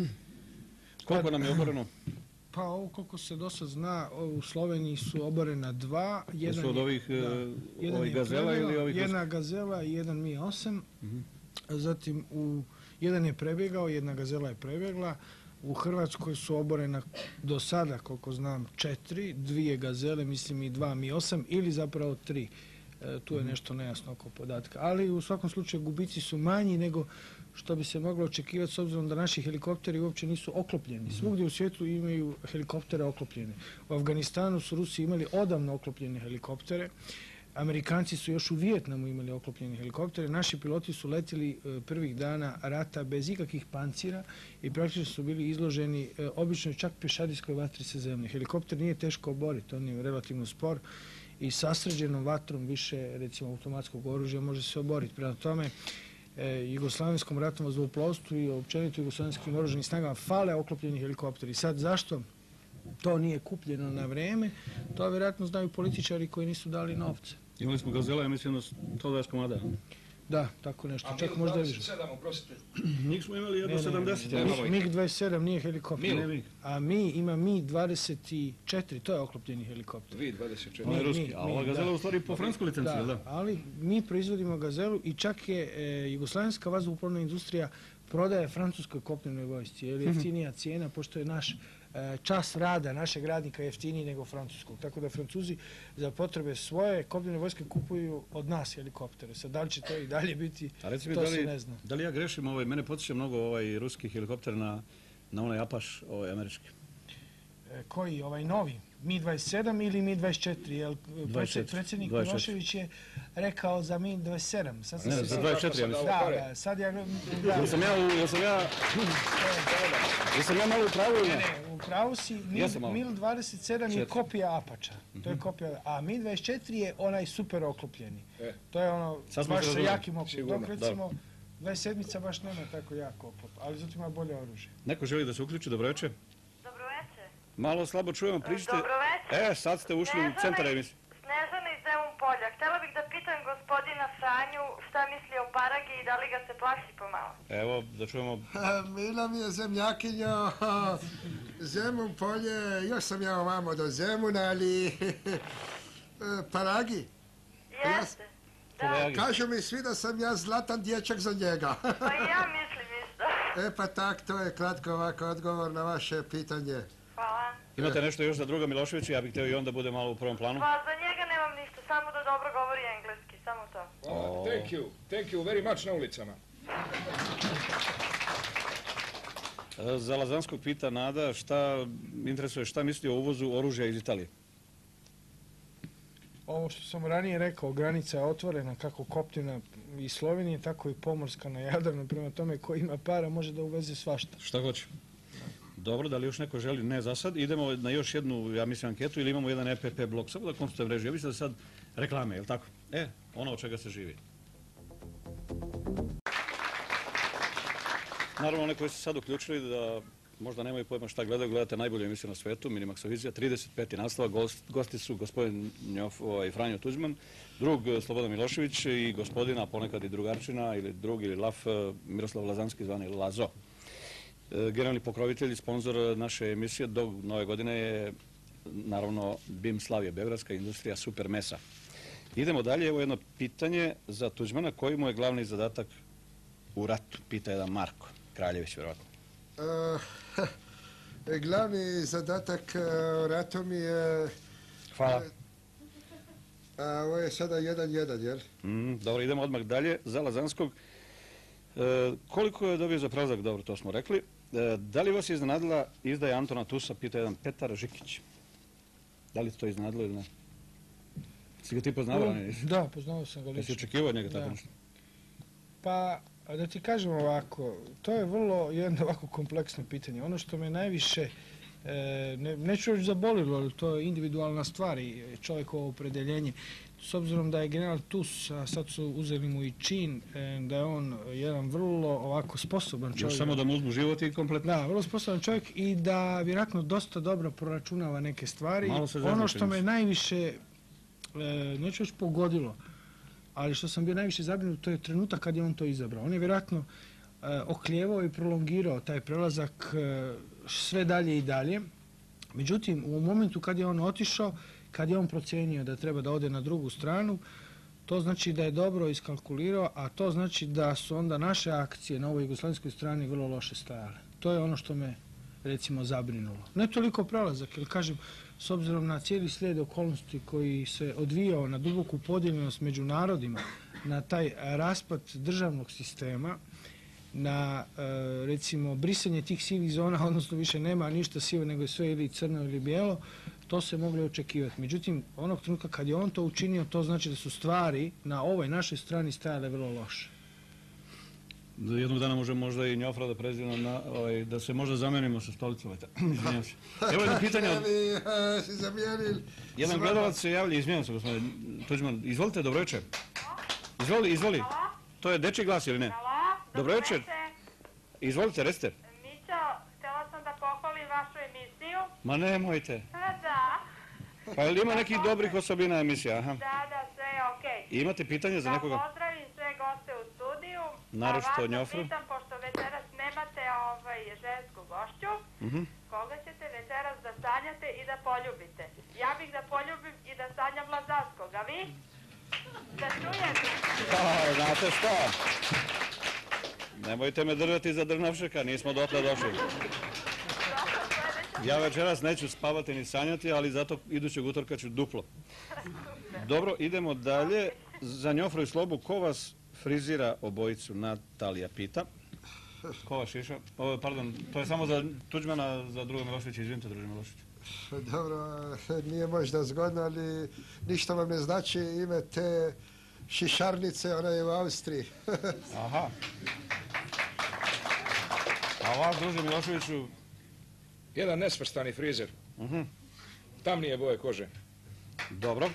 Koliko nam je oboreno? Pa ovo koliko se do sad zna, u Sloveniji su oborena dva. Jesu od ovih Gazela ili ovih... Jedna Gazela i jedan Mi osam. Zatim jedan je prebjegao, jedna Gazela je prebjegla. U Hrvatskoj su oborena do sada, koliko znam, četiri, dvije Gazele, mislim i dva Mi osam, ili zapravo tri. Tu je nešto nejasno oko podatka. Ali u svakom slučaju gubici su manji nego što bi se moglo očekivati s obzirom da naši helikopteri uopće nisu oklopljeni. Svugdje u svijetu imaju helikoptere oklopljene. U Afganistanu su Rusi imali odavno oklopljene helikoptere. Amerikanci su još u Vijetnamu imali oklopljene helikoptere. Naši piloti su letjeli prvih dana rata bez ikakvih pancira i praktično su bili izloženi običnoj čak pješadijskoj vatri sa zemlje. Helikopter nije teško oboriti, on je relativno spor i sasređenom vatrom više, recimo, automatskog oružja može se oboriti. Prema tome, Jugoslavenskom ratnom vazduhoplovstvu i općenito jugoslavenskim oružanim snagama fale oklopljeni helikopteri. Sad zašto to nije kupljeno na vreme, to vjerojatno znaju političari koji nisu dali novce. Imali smo Gazela, ja mislim, sto dvadeset komada. Da, tako nešto. A MiG dvadeset sedam, oprostite. Njih smo imali jedno sedamdeset. MiG dvadeset sedam nije helikopter. A mi ima Mi dvadeset četiri, to je oklopljeni helikopter. Vi dvadeset četiri. On je ruski, a ova Gazela u stvari po franskoj licenciji, da? Ali mi proizvodimo Gazelu i čak je jugoslavenska vazduhoplovna industrija prodaje francuskoj kopnenoj vojsci, jer je jeftinija cijena, pošto je naš čas rada našeg radnika jeftiniji nego francuskog. Tako da Francuzi za potrebe svoje kopnene vojske kupuju od nas helikoptere. Sad, da li će to i dalje biti, to se ne zna. Da li ja grešim, mene podsjeća mnogo ovaj ruski helikopter na onaj Apaš, ovaj američki? Koji, ovaj novi? Mi dvadeset sedam ili Mi dvadeset četiri? Predsjednik Milošević je rekao za Mi dvadeset sedam. Ne, za dvadeset četiri, ja mislim. Da, da, sad ja... Jel sam ja... Jel sam ja malo u pravu ili ne? Ne, u pravu si. Mi dvadeset sedam je kopija Apača. To je kopija... A Mi dvadeset četiri je onaj super oklopljeni. To je ono, baš sa jakim oklopom. Dok recimo, dvadeset sedmica baš nema tako jak oklop, ali zato ima bolje oružje. Neko želi da se uključi, dobro večer? Dobro večer. Malo slabo čujemo, pričate... Dobro večer. E, sad ste ušli u centar emisije. Snežana iz Zemun polja. Htjela bih da pitam gospodina Franju šta misli o Paragi i da li ga se plaši pomalo. Evo, da čujemo... Mila mi je zemljakinjo, Zemun polje, još sam ja ovamo do Zemuna, ali... Paragi? Jeste, da. Kažu mi svi da sam ja zlatan dječak za njega. Pa i ja mislim isto. E pa tak, to je kratko ovako odgovor na vaše pitanje. Hvala. Imate nešto još za druga Miloševića, ja bih htio i on da bude malo u prvom planu. Pa za njega nemam ništa, samo da dobro govori engleski, samo to. Oh, thank you, thank you very much na ulicama. Za Lazanskog pita Nada, šta interesuje, šta misli o uvozu oružja iz Italije? Ovo što sam ranije rekao, granica je otvorena kako kopnena iz Slovenije, tako i pomorska na Jadranu. Prema tome, ko ima para može da uveze svašta. Šta hoće? Dobro, da li još neko želi? Ne za sad. Idemo na još jednu, ja mislim, anketu ili imamo jedan E P P blok. Samo da konstatujem režiju. Ja mislim da sad reklame, je li tako? E, ono od čega se živi. Naravno, one koji su sad uključili da možda nemaju pojma šta gledaju, gledate najbolju emisiju na svetu, Minimaksovizija, trideset peti nastavak, gosti su gospodin Franjo Tuđman, drug Slobodan Milošević i gospodina, ponekad i drugarčina ili drug ili laf Miroslav Lazanski zvani Lazo. Generalni pokrovitelj i sponzor naše emisije do nove godine je naravno B I M Slavija, Beogradska industrija super mesa. Idemo dalje, evo jedno pitanje za Tuđmana, koji mu je glavni zadatak u ratu, pita jedan Marko Kraljević, vjerovatno. Glavni zadatak u ratu mi je... Hvala. Ovo je sada jedan jedan, jel? Dobro, idemo odmah dalje, za Lazanskog. Koliko je dobio za prelazak? Dobro, to smo rekli. Da li vas je iznenadila izdaja Antona Tusa, pita jedan Petar Žikić. Da li to iznenadilo ili ne? Si ga ti poznavao? Da, poznao sam ga lično. Jesi očekivao od njega tako nešto? Pa, da ti kažem ovako, to je vrlo jedno ovako kompleksno pitanje. Ono što me najviše, neću reći zabolilo, ali to je individualna stvar i čovjekovo opredeljenje. S obzirom da je general Tus, a sad su uzeli mu i čin, da je on jedan vrlo ovako sposoban čovjek. Još samo da mu uzmu život i kompletno. Da, vrlo sposoban čovjek i da vjerojatno dosta dobro proračunava neke stvari. Ono što me najviše, neću još pogodilo, ali što sam bio najviše zabrinut, to je trenutak kad je on to izabrao. On je vjerojatno oklijevao i prolongirao taj prelazak sve dalje i dalje. Međutim, u momentu kad je on otišao, kad je on procijenio da treba da ode na drugu stranu, to znači da je dobro iskalkulirao, a to znači da su onda naše akcije na ovoj jugoslavenskoj strani vrlo loše stajale. To je ono što me, recimo, zabrinulo. Ne toliko prelazak, jer kažem, s obzirom na cijeli slijed okolnosti koji se odvijao na duboku podijeljenost među narodima, na taj raspad državnog sistema, na, recimo, brisanje tih sivih zona, odnosno više nema ništa sivo, nego je sve ili crno ili bijelo, to se moglo očekivati. Međutim, onog trenutka kad je on to učinio, to znači da su stvari na ovoj našoj strani stajale vrlo loše. Jednog dana može možda i Njofra da pređe na, da se možda zamenimo sa stolicom. Izvinjam se. Evo jedno pitanje od... Jedan gledalac se javlja, izvinjam se, gospodine Tuđman. Izvolite, dobro večer. Izvoli, izvoli. To je dečji glas ili ne? Dobro večer. Izvolite, recite. Mićo, htjela sam da pohvalim vašu emisiju. Ma nemojte. Da. Pa je li ima nekih dobrih osobina emisija? Da, da, sve je okej. Imate pitanje za nekoga? Da pozdravim sve goste u studiju. Naročito Njofru. A vas pitam, pošto večeras nemate žensku gošću, koga ćete večeras da sanjate i da poljubite? Ja bih da poljubim i da sanjam Lazanskog, a vi? Da čujete? Znate šta? Nemojte me držati za Drnovšeka, nismo dotle došli. Ja večeras neću spavati ni sanjati, ali zato idućeg utorka ću duplo. Dobro, idemo dalje. Za Njofru i Slobu, ko vas frizira obojicu? Natalija pita. Ko vas šiša? Pardon, to je samo za Tuđmana, za druga Miloševića. Izvinite, druži Milošević. Dobro, nije možda zgodno, ali ništa vam ne znači ime te šišarnice, ona je u Austriji. Aha. A vas, druži Miloševiću? Jedan nesvrstani frizer. Tamnije boje kože. Dobro.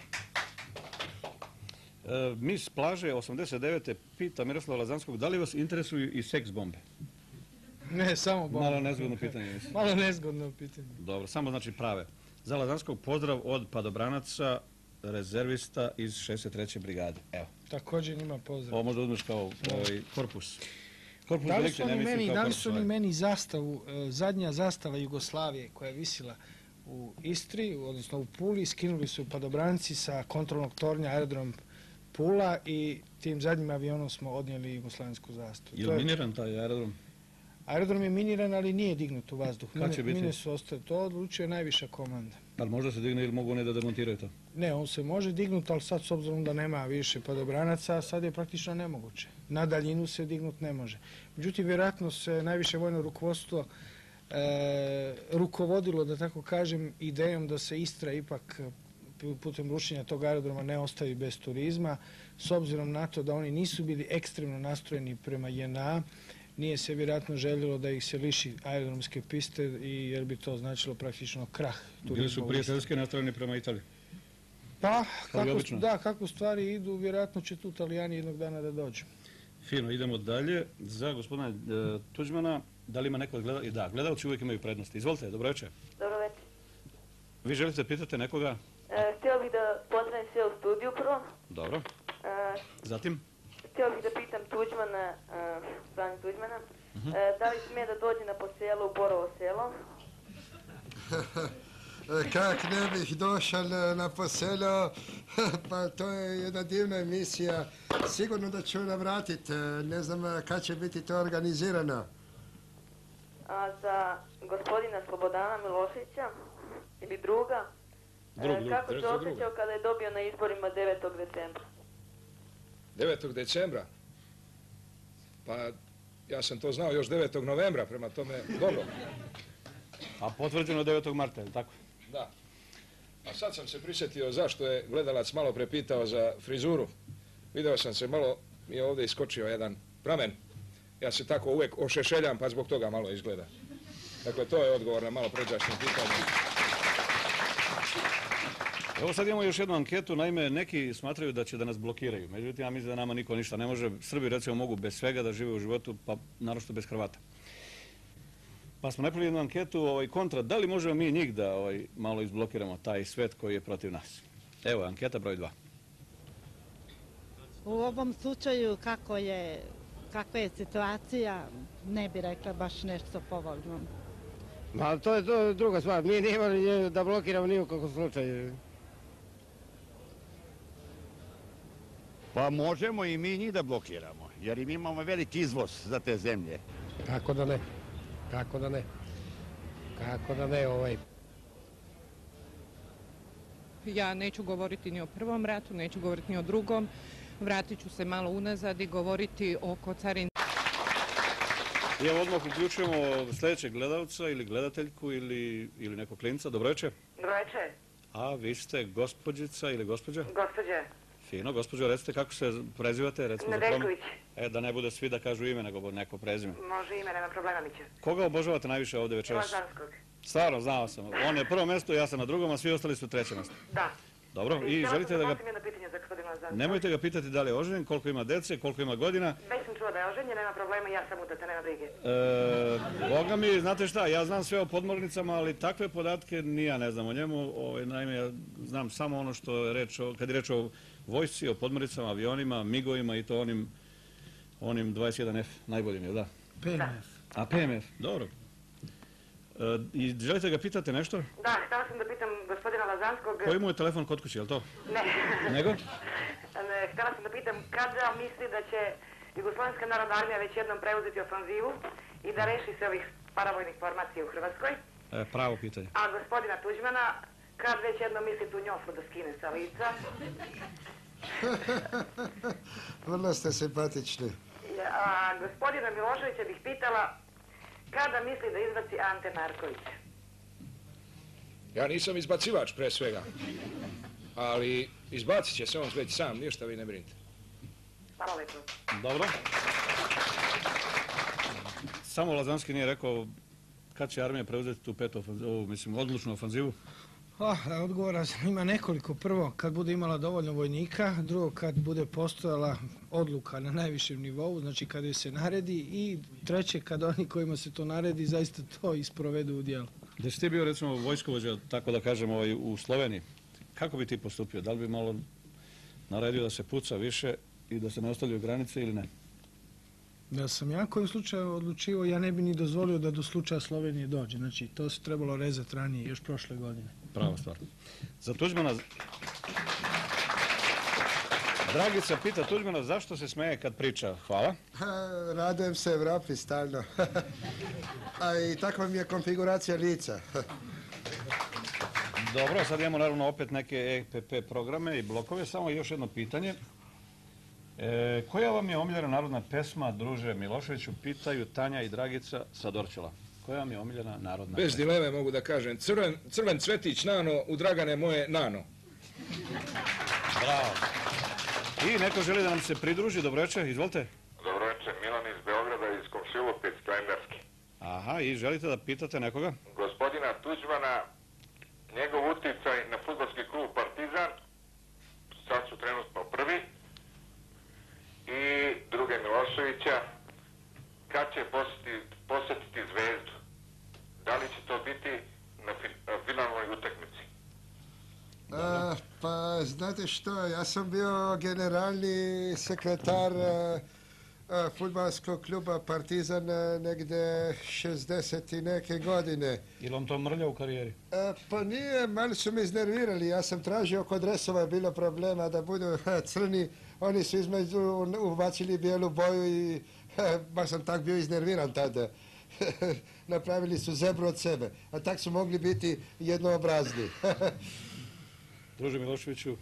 Mis plaže osamdeset devete pita Miroslava Lazanskog, da li vas interesuju i seks bombe? Ne, samo bombe. Malo nezgodno pitanje. Malo nezgodno pitanje. Dobro, samo znači prave. Za Lazanskog pozdrav od padobranaca, rezervista iz šezdeset treće brigade. Evo. Također ima pozdrav. Ovo možda uzmeš kao korpus. Da li su oni meni, da li su oni meni zastavu, zadnja zastava Jugoslavije koja je visila u Istri, odnosno u Puli, skinuli su padobranci sa kontrolnog tornja aerodrom Pula i tim zadnjim avionom smo odnijeli jugoslavensku zastavu. Je li miniran taj aerodrom? Aerodrom je miniran, ali nije dignut u vazduh. Kad će biti? Mine su ostale. To odlučuje najviša komanda. Ali možda se digne ili mogu ne da demontiraju to? Ne, on se može dignuti, ali sad s obzirom da nema više padobranaca, sad je praktično nemoguće. Na daljinu se dignut ne može. Međutim, vjerojatno se najviše vojno rukovodstvo e, rukovodilo, da tako kažem, idejom da se Istra ipak putem rušenja tog aerodroma ne ostavi bez turizma, s obzirom na to da oni nisu bili ekstremno nastrojeni prema J N A, nije se vjerojatno željelo da ih se liši aerodromske piste i jer bi to značilo praktično krah turizma. Bili su prijateljski nastrojeni prema Italiji? Pa, kako, da, kako stvari idu, vjerojatno će tu Italijani jednog dana da dođu. Fino, idemo dalje. Za gospodina e, Tuđmana, da li ima neko od gledalca? Da, gledalci uvijek imaju prednosti. Izvolite, dobro večer. Dobro večer. Vi želite pitati nekoga? E, htio bih da pozdravim sve u studiju prvo. Dobro. E, Zatim? Htio bih da pitam Tuđmana, e, Franju Tuđmana, uh-huh. e, da li smije da dođe na poselo u Borovo selo? Kak ne bih došao na poselo, pa to je jedna divna emisija. Sigurno da ću navratiti, ne znam kad će biti to organizirano. A za gospodina Slobodana Miloševića ili druga, Drug, drug, kako se druga. osjećao kada je dobio na izborima devetog decembra? devetog decembra? Pa ja sam to znao još devetog novembra, prema tome dobro. A potvrđeno devetog marta, je li tako? Da. A sad sam se prisjetio zašto je gledalac malo prepitao za frizuru. Video sam se malo, mi je ovdje iskočio jedan pramen. Ja se tako uvijek ošešeljam, pa zbog toga malo izgleda. Dakle, to je odgovor na malo pređašnje pitanje. Evo sad imamo još jednu anketu, naime neki smatraju da će da nas blokiraju, međutim ja mislim da nama niko ništa ne može. Srbi recimo mogu bez svega da žive u životu, pa naročito bez Hrvata. Pa smo napravili jednu anketu ovaj, kontra, da li možemo mi njih da ovaj, malo izblokiramo taj svet koji je protiv nas. Evo, anketa broj dva. U ovom slučaju kako je, kakva je situacija, ne bi rekla baš nešto povoljno. Ma to je to druga stvar, mi ne imali da blokiramo ni u kakvom slučaju. Pa možemo i mi njih da blokiramo, jer im imamo veliki izvoz za te zemlje. Kako da ne? Kako da ne? Kako da ne ovaj? Ja neću govoriti ni o prvom ratu, neću govoriti ni o drugom. Vratit ću se malo unazad i govoriti oko carin. I evo odmah uključujemo sljedećeg gledalca ili gledateljku ili, ili nekog klinca. Dobro večer. Dobro večer. A vi ste gospođica ili gospođa? Gospođa. Fino, gospođo, recite kako se prezivate? Nedeljković. E, da ne bude svi da kažu ime, nego neko prezime. Može ime, nema problema, Mića. Koga obožavate najviše ovdje večeras? Lazanskog. Stvarno, znao sam. On je prvo mjesto, ja sam na drugom, a svi ostali su treće mjesto. Da. Dobro, i želite da ga... jedno pitanje za gospodina Lazanskog. Nemojte ga pitati da li je oženjen, koliko ima dece, koliko ima godina. Već sam čula da je oženjen, nema problema, ja sam udata, nema brige. E, Boga mi, znate šta, ja znam sve o podmornicama, ali takve podatke ni ja ne znam o njemu. Ovaj, naime, ja znam samo ono što je reč o, kad je reč o vojsci, o podmornicama, avionima, migovima i to onim, onim dvadeset jedan F, najboljim je, da? P M F. A P M F, dobro. E, I želite ga pitati nešto? Da, htjela sam da pitam gospodina Lazanskog... Koji mu je telefon kod kuće, je li to? Ne. Nego? Ne, htjela sam da pitam kada misli da će Jugoslovenska narodna armija već jednom preuzeti ofanzivu i da reši se ovih paravojnih formacija u Hrvatskoj. E, pravo pitanje. A gospodina Tuđmana, kad već jednom misli tu njofru da skine sa lica? Vrlo ste simpatični. A gospodina Miloševića bih pitala kada misli da izbaci Ante Marković? Ja nisam izbacivač pre svega, ali izbacit će se on već sam, ništa vi ne brinite. Hvala lepo. Dobro. Samo Lazanski nije rekao kad će armija preuzeti tu petu ofanzivu, mislim, odlučnu ofanzivu. Oh, odgovora ima nekoliko. Prvo, kad bude imala dovoljno vojnika, drugo, kad bude postojala odluka na najvišem nivou, znači kad joj se naredi, i treće, kad oni kojima se to naredi zaista to isprovedu u djelu. Da si ti bio recimo vojskovođa, tako da kažem, ovaj, u Sloveniji, kako bi ti postupio? Da li bi malo naredio da se puca više i da se ne ostavljaju granice ili ne? Da sam ja kojim slučaju odlučivo, ja ne bi ni dozvolio da do slučaja Slovenije dođe. Znači, to se trebalo rezati ranije, još prošle godine. Prava stvar. Za Tuđmana... Dragica pita Tuđmana zašto se smeje kad priča. Hvala. Radujem se Evropi stalno. A i takva mi je konfiguracija lica. Dobro, sad imamo naravno opet neke E P P programe i blokove. Samo još jedno pitanje. E, koja vam je omiljena narodna pesma, druže Miloševiću, pitaju Tanja i Dragica sa Dorćola? Koja vam je omiljena narodna Bez pesma? dileme mogu da kažem. Crven, crven cvetić nano, u Dragane moje nano. Bravo. I neko želi da nam se pridruži. Dobro večer, izvolite. Dobro večer, Milan iz Beograda, iz Komšilupic, Plendarski. Aha, i želite da pitate nekoga? Gospodina Tuđmana, njegov uticaj na fudbalski klub Partizan, sad su trenutno prvi, i druge Milošević Miloševića, kad će posjetiti, posjetiti Zvezdu? Da li će to biti na finalnoj utakmici? A, pa, znate što, ja sam bio generalni sekretar fudbalskog kluba Partizan negdje šezdeset i neke godine. Ili on to mrlja u karijeri? A, pa nije, malo su me iznervirali. Ja sam tražio kod dresova, je bilo problema da budu crni. Oni su između ubacili bijelu boju i baš sam tak bio iznerviran tada. Napravili su zebru od sebe, a tak su mogli biti jednoobrazni. Druže Miloševiću.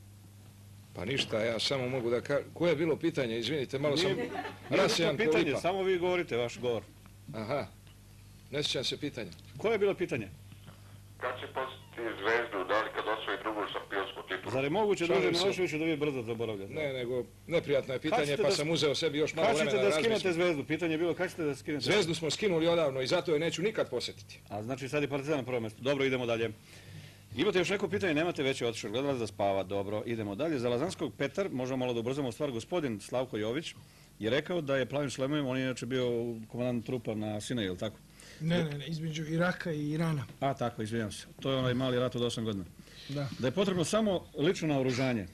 Pa ništa, ja samo mogu da kažem. Koje je bilo pitanje? Izvinite, malo sam rasijan pitanje, polipa. Samo vi govorite vaš govor. Aha, ne sjećam se pitanja. Koje je bilo pitanje? Kad će posjetiti Zvezdu, da li kad osvoji drugu šampionsku titulu? Zar je moguće, druže Miloševiću, da vi brzo zaboravljate? Ne, nego neprijatno je pitanje, pa sam uzeo sebi još malo vremena da razmislim. Kad ćete da skinete Zvezdu? Pitanje je bilo kad ćete da skinete? Zvezdu smo skinuli odavno i zato je neću nikad posjetiti. A znači sad je Partizan na prvo mjesto. Dobro, idemo dalje. Imate još neko pitanje, nemate, već je otišao gledalac da spava. Dobro, idemo dalje. Za Lazanskog Petar, možemo malo da ubrzamo stvar, gospodin Slavko Jović je rekao da je Plavim šlemovima, on je inače bio komandant trupa na Sinaju, je li tako? Ne, ne, ne, između Iraka i Irana. A, tako, izvinjam se. To je onaj mali rat od osam godina. Da. Da je potrebno samo lično naoružanje.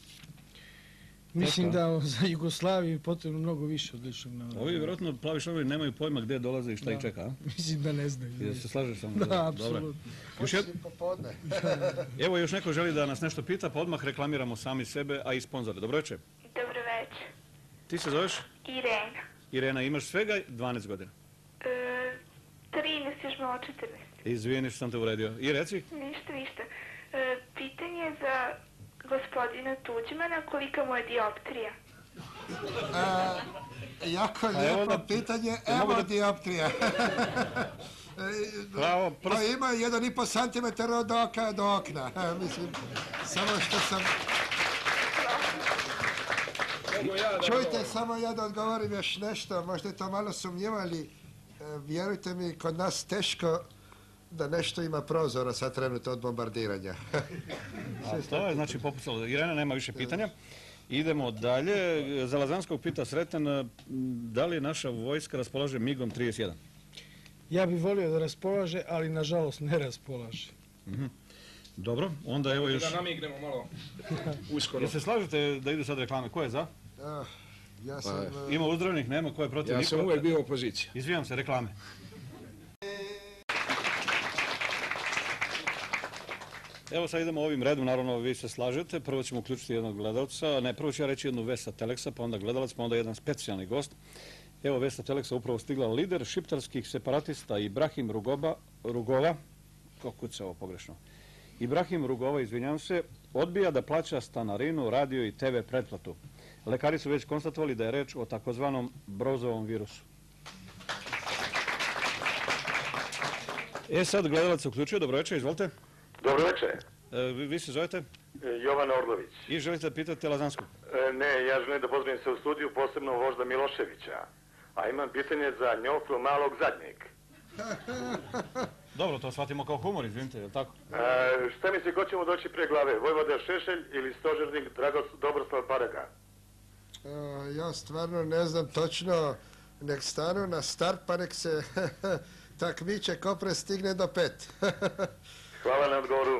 Mislim da za Jugoslaviju je potrebno mnogo više od ličnog naoružanja. Ovi vjerojatno Plavi šlemovi nemaju pojma gdje dolaze i šta ih čeka, a? Mislim da ne znaju. I da se slažeš samo? Da, apsolutno. Popodne. Evo još neko želi da nas nešto pita, pa odmah reklamiramo sami sebe, a i sponzore. Dobro večer. Dobro večer. Ti se zoveš? Irena. Irena, imaš svega dvanaest godina. E, trinaest, još malo četrnaest. Izvini što sam te uvredio. I reci? Ništa, ništa. E, pitanje za gospodina Tuđmana, kolika mu je dioptrija? A, jako lijepo pitanje, evo da... dioptrija. Bravo, prst... Pa ima jedan i po centimetar od oka do okna. Mislim, samo što sam... Čujte, samo ja da odgovorim još nešto, možda je to malo sumnjivo, ali vjerujte mi, kod nas teško da nešto ima prozora sad trenutno od bombardiranja. A to je znači popucalo. Irena nema više pitanja. Idemo dalje. Za Lazanskog pita Sreten, da li naša vojska raspolaže migom trideset jedan? Ja bih volio da raspolaže, ali nažalost ne raspolaže. Mm-hmm. Dobro, onda evo još... Da namignemo malo uskoro. Jel se slažete da idu sad reklame? Ko je za? Ah, ja sam... Pa, ima uzdravnih, nema, ko je protiv? Ja niko? sam uvijek bio opozicija. Izvijam se, reklame. Evo sad idemo ovim redom, naravno vi se slažete. Prvo ćemo uključiti jednog gledalca. Ne, prvo ću ja reći jednu vest sa Teleksa, pa onda gledalac, pa onda jedan specijalni gost. Evo vest sa Teleksa upravo stigla. Lider šiptarskih separatista Ibrahim Rugoba, Rugova, kako je ovo pogrešno, Ibrahim Rugova, izvinjam se, odbija da plaća stanarinu, radio i te ve pretplatu. Lekari su već konstatovali da je reč o takozvanom Brozovom virusu. E sad gledalac se uključio, dobro večer, izvolite. Dobro večer. E, vi, vi se zovete? Jovan Orlović. I želite da pitate Lazanskog? E, ne, ja želim da pozdravim se u studiju, posebno vožda Miloševića. A imam pitanje za Njofru malog zadnjeg. Dobro, to shvatimo kao humor, izvinite, je li tako? E, šta mi se, ko ćemo doći pre glave? Vojvoda Šešelj ili stožernik Dragos, Dobroslav Paraga? E, ja stvarno ne znam točno, nek stanu na start pa nek se takmiče ko prestigne do pet. Hvala na odgovoru.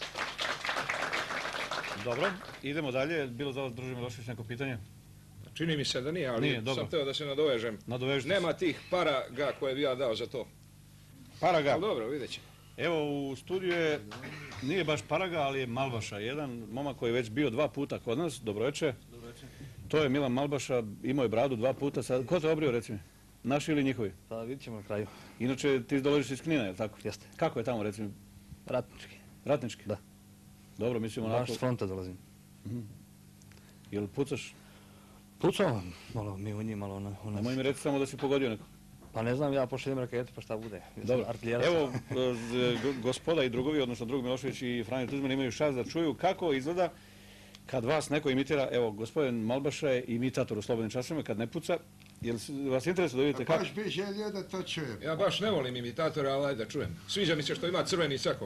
Dobro, idemo dalje. Bilo za vas, druže Milošević, neko pitanje? Čini mi se da nije, ali nije, sam teo da se nadovežem. Nadovežite Nema se. tih paraga koje bi ja dao za to. Paraga? Ali dobro, vidjet ćemo. Evo, u studiju je, nije baš Paraga, ali je Malbaša. Jedan momak koji je već bio dva puta kod nas. Dobro večer. Dobro večer. To je Milan Malbaša, imao je bradu dva puta. Sad, ko te obrio, recimo? Naši ili njihovi? Pa vidit ćemo na kraju. Inače, ti dolaziš iz Knina, je li tako? Jeste. Kako je tamo, recimo? Ratnički. Ratnički? Da. Dobro, mislim onako... Baš s fronta dolazim. Mm-hmm. Jel pucaš? Pucao, malo mi u njih, malo ona... ona... Nemoj mi reći samo da si pogodio neko. Pa ne znam, ja pošaljem rakete, pa šta bude. Dobro, evo, gospoda i drugovi, odnosno drug Milošević i Franjo Tuđman imaju šans da čuju kako izgleda kad vas neko imitira. Evo, gospodin Malbaša je imitator u slobodnim časovima kad ne puca. Jel vas interesuje da vidite kako? Baš bih želio da to čujem. Ja baš ne volim imitatora, ali ajde da čujem. Sviđa mi se što ima crveni sako.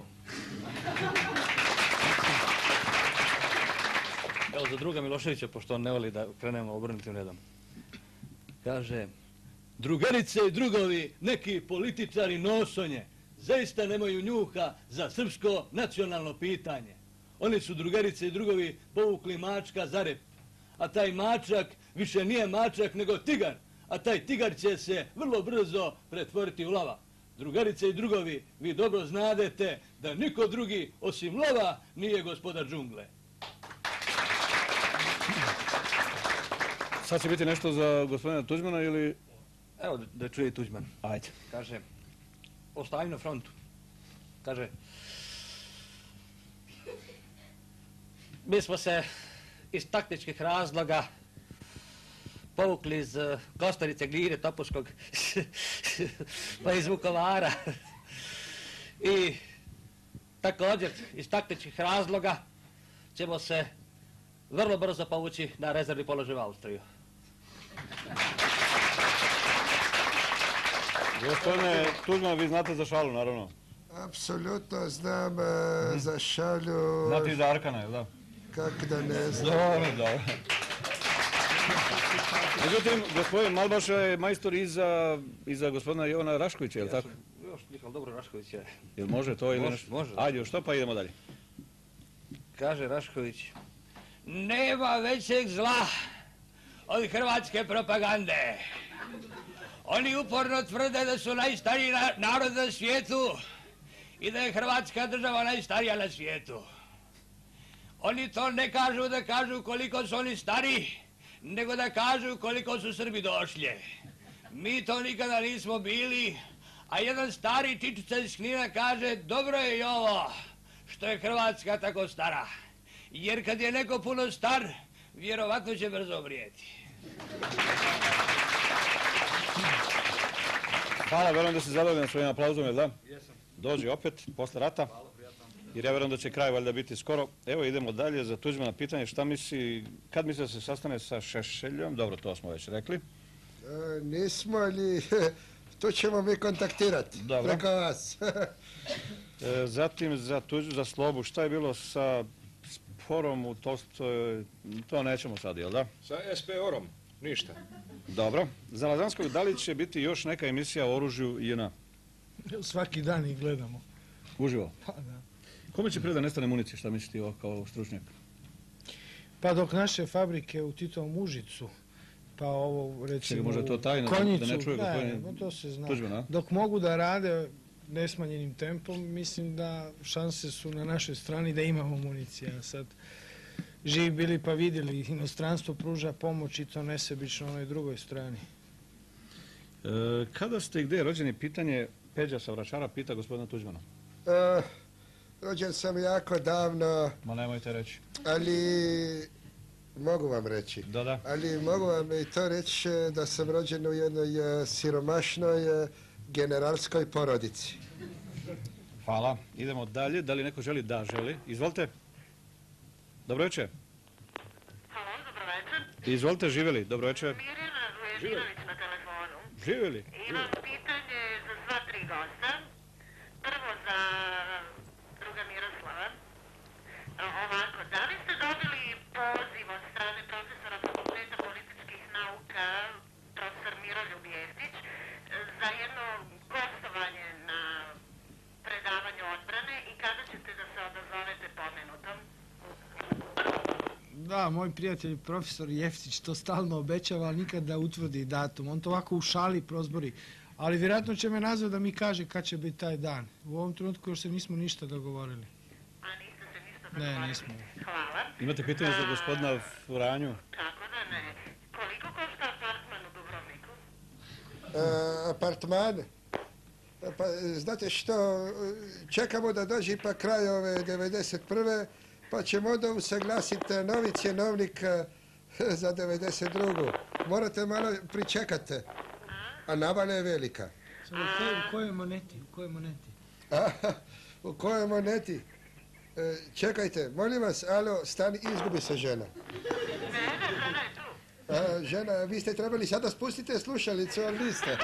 Evo za druga Miloševića, pošto on ne voli da krenemo obrnutim redom. Kaže, drugarice i drugovi, neki političari nosonje, zaista nemaju njuha za srpsko nacionalno pitanje. Oni su, drugarice i drugovi, povukli mačka za rep, a taj mačak više nije mačak nego tigar, a taj tigar će se vrlo brzo pretvoriti u lava. Drugarice i drugovi, vi dobro znadete da niko drugi osim lova nije gospodar džungle. Sad će biti nešto za gospodina Tuđmana ili... Evo da čuje Tuđman. Ajde. Kaže, ostavi na frontu. Kaže, mi smo se iz taktičkih razloga povukli iz Kostarice, Glire, Topuskog, pa iz Vukovara. I također iz taktičkih razloga ćemo se vrlo brzo povući na rezervni položaj u Austriju. Gospodine Tuđman, vi znate za šalu, naravno. Apsolutno znam za šalju... Znate i za Arkana, jel da? Kako da ne znam. Dobro, dobro. Međutim, gospodin Malbaša je majstor i za gospodina Jovana Raškovića, jel tako? Još nikad dobro Rašković je. Jel može to ili nešto? Može. Ajde, još to pa idemo dalje. Kaže Rašković, nema većeg zla od hrvatske propagande. Oni uporno tvrde da su najstariji narod na svijetu i da je Hrvatska država najstarija na svijetu. Oni to ne kažu da kažu koliko su oni stari, nego da kažu koliko su Srbi došli. Mi to nikada nismo bili, a jedan stari čičica iz Knina kaže, dobro je i ovo što je Hrvatska tako stara, jer kad je neko puno star, vjerovatno će brzo umrijeti. Hvala, verujem da si zadovoljan svojim aplauzom, jel da? Jesam. Dođi opet, posle rata. Hvala, prijatno. Jer ja verujem da će kraj valjda biti skoro. Evo idemo dalje za Tuđmana pitanje. Šta misli, kad misli da se sastane sa Šešeljom? Dobro, to smo već rekli. Nismo, ali to ćemo mi kontaktirati. Dobro. Preko vas. Zatim za Tuđu, za Slobu, šta je bilo sa sporom u Tolstoj? To nećemo sad, jel da? Sa S P O-rom, ništa. Dobro. Za Lazanskog, da li će biti još neka emisija o oružju J N A? Svaki dan ih gledamo. Uživo? Pa da. Kome će prije da nestane municije, šta mislite ovo kao stručnjak? Pa dok naše fabrike u Titovom Užicu, pa ovo recimo možda je to tajna, Konjicu, da ne čuje ne, ne, to se zna. Tuđman, a? Dok mogu da rade nesmanjenim tempom, mislim da šanse su na našoj strani da imamo municije. Sad, živi bili pa vidjeli, inostranstvo pruža pomoć i to nesebično onoj drugoj strani. E, kada ste i gdje rođeni, pitanje Peđa sa Vračara pita gospodina Tuđmana. E, rođen sam jako davno. Ma nemojte reći. Ali mogu vam reći. Da, da. Ali mogu vam i to reći da sam rođen u jednoj siromašnoj generalskoj porodici. Hvala. Idemo dalje. Da li neko želi? Da, želi. Izvolite. Dobro večer. Halo, dobro večer. Izvolite, živjeli. Dobro večer. Mirjana Vujadinović na telefonu. Živjeli. Imam pitanje za sva tri gosta. Prvo za druga Miroslava. Ovako, da li ste dobili poziv od strane profesora Fakulteta političkih nauka, profesor Miroljub Jeftić, za jedno gostovanje na predavanju odbrane i kada ćete da se odazovete pomenutom? Da, moj prijatelj profesor Jeftić to stalno obećava, ali nikad da utvrdi datum. On to ovako u šali prozbori, ali vjerojatno će me nazvati da mi kaže kad će biti taj dan. U ovom trenutku još se nismo ništa dogovorili. A niste se ništa dogovorili? Ne, nismo. Hvala. Imate pitanje za gospodina Franju? Kako da ne. Koliko košta apartman u Dubrovniku? E, apartman? Pa, znate što, čekamo da dođe ipak kraj ove devedeset prve pa ćemo onda usaglasiti novi cjenovnik za devedeset drugu. Morate malo pričekati, a navala je velika. U kojoj moneti? U kojoj moneti? A, u kojoj moneti? E, čekajte, molim vas, alo, stani, izgubi se žena. Žena, žena je tu. A, žena, vi ste trebali sada spustite slušalicu, ali niste.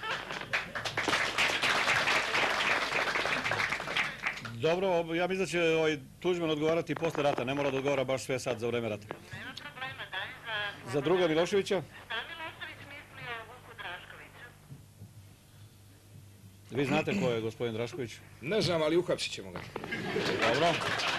Dobro, ja mislim da će ovaj Tuđman odgovarati posle rata, ne mora da odgovara baš sve sad za vreme rata. Nema problema, daj za... Za druga Miloševića? Šta Milošević misli o Vi znate ko je gospodin Drašković? Ne znam, ali uhapsit ćemo ga. Dobro.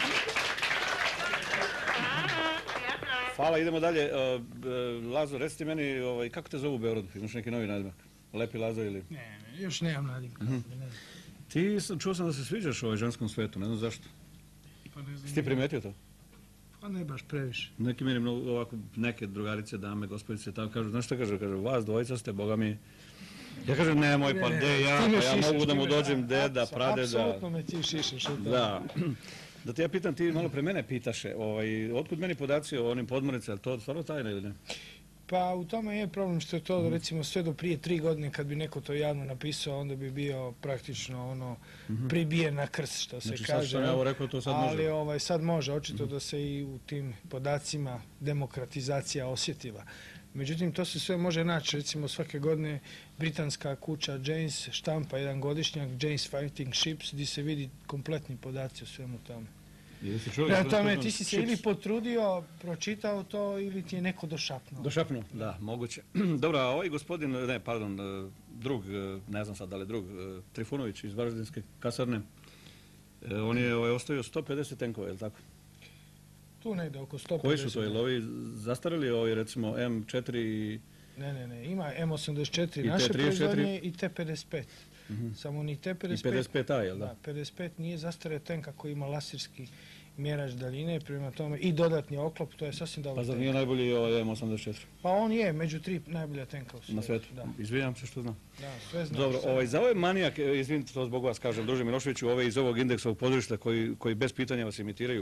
Hvala, idemo dalje. Lazo, recite meni, kako te zovu u Beogradu? Imaš neki novi nadimak? Lepi Lazo ili? Ne, još nemam nadimka. Ti, čuo sam da se sviđaš ovaj ženskom svetu, ne znam zašto. Si ti primetio to? Pa ne baš previše. Neki meni ovako, neke drugarice, dame, gospodice, tako kažu, znaš šta kažu? Kažu, vas dvojica ste, boga mi... Ja kažem, nemoj, pa gde ja, pa ja mogu da mu dođem deda, pradeda... Apsolutno me ti šišaš. Da. Da te ja pitam, ti malo pre mene pitaše, otkud meni podaci o onim podmornicama, je to stvarno tajna ili ne? Pa u tome je problem što je to, recimo, sve do prije tri godine kad bi neko to javno napisao, onda bi bio praktično ono pribijen na krst, što se kaže. Znači sad što ne ovo rekao, to sad može? Ali sad može, očito da se i u tim podacima demokratizacija osjetila. Međutim, to se sve može naći, recimo svake godine britanska kuća Janes štampa jedan godišnjak, Janes Fighting Ships, gdje se vidi kompletni podaci o svemu tome. Prema tome, ti si se ili potrudio, pročitao to ili ti je neko došapnuo? Došapnuo, da, moguće. Dobro, a ovaj gospodin, ne, pardon, drug, ne znam sad da li drug, Trifunović iz Varaždinske kasarne, on je ostavio sto pedeset tenkova, je li tako? Tu negde oko sto pedeset. Koji su to, je li ovi zastarili, ovi recimo em četiri i... Ne, ne, ne, ima em osamdeset četiri naše proizvodnje i te pedeset pet. Samo ni te pedeset pet... I pedeset pet a, jel da? Da, pedeset pet nije zastario tenka koji ima laserski mjerač daljine, prema tome i dodatni oklop, to je sasvim dobro. Pa zar nije najbolji ovaj em osamdeset četiri? Pa on je među tri najbolja tenka u svijetu. Na svijetu? Izvinjam se što znam. Da, sve znam. Dobro, za ovaj manijak, izvinite to zbog vas kažem, druže Miloševiću, ove iz ovog indeksovog područja koji bez pitanja vas imitiraju,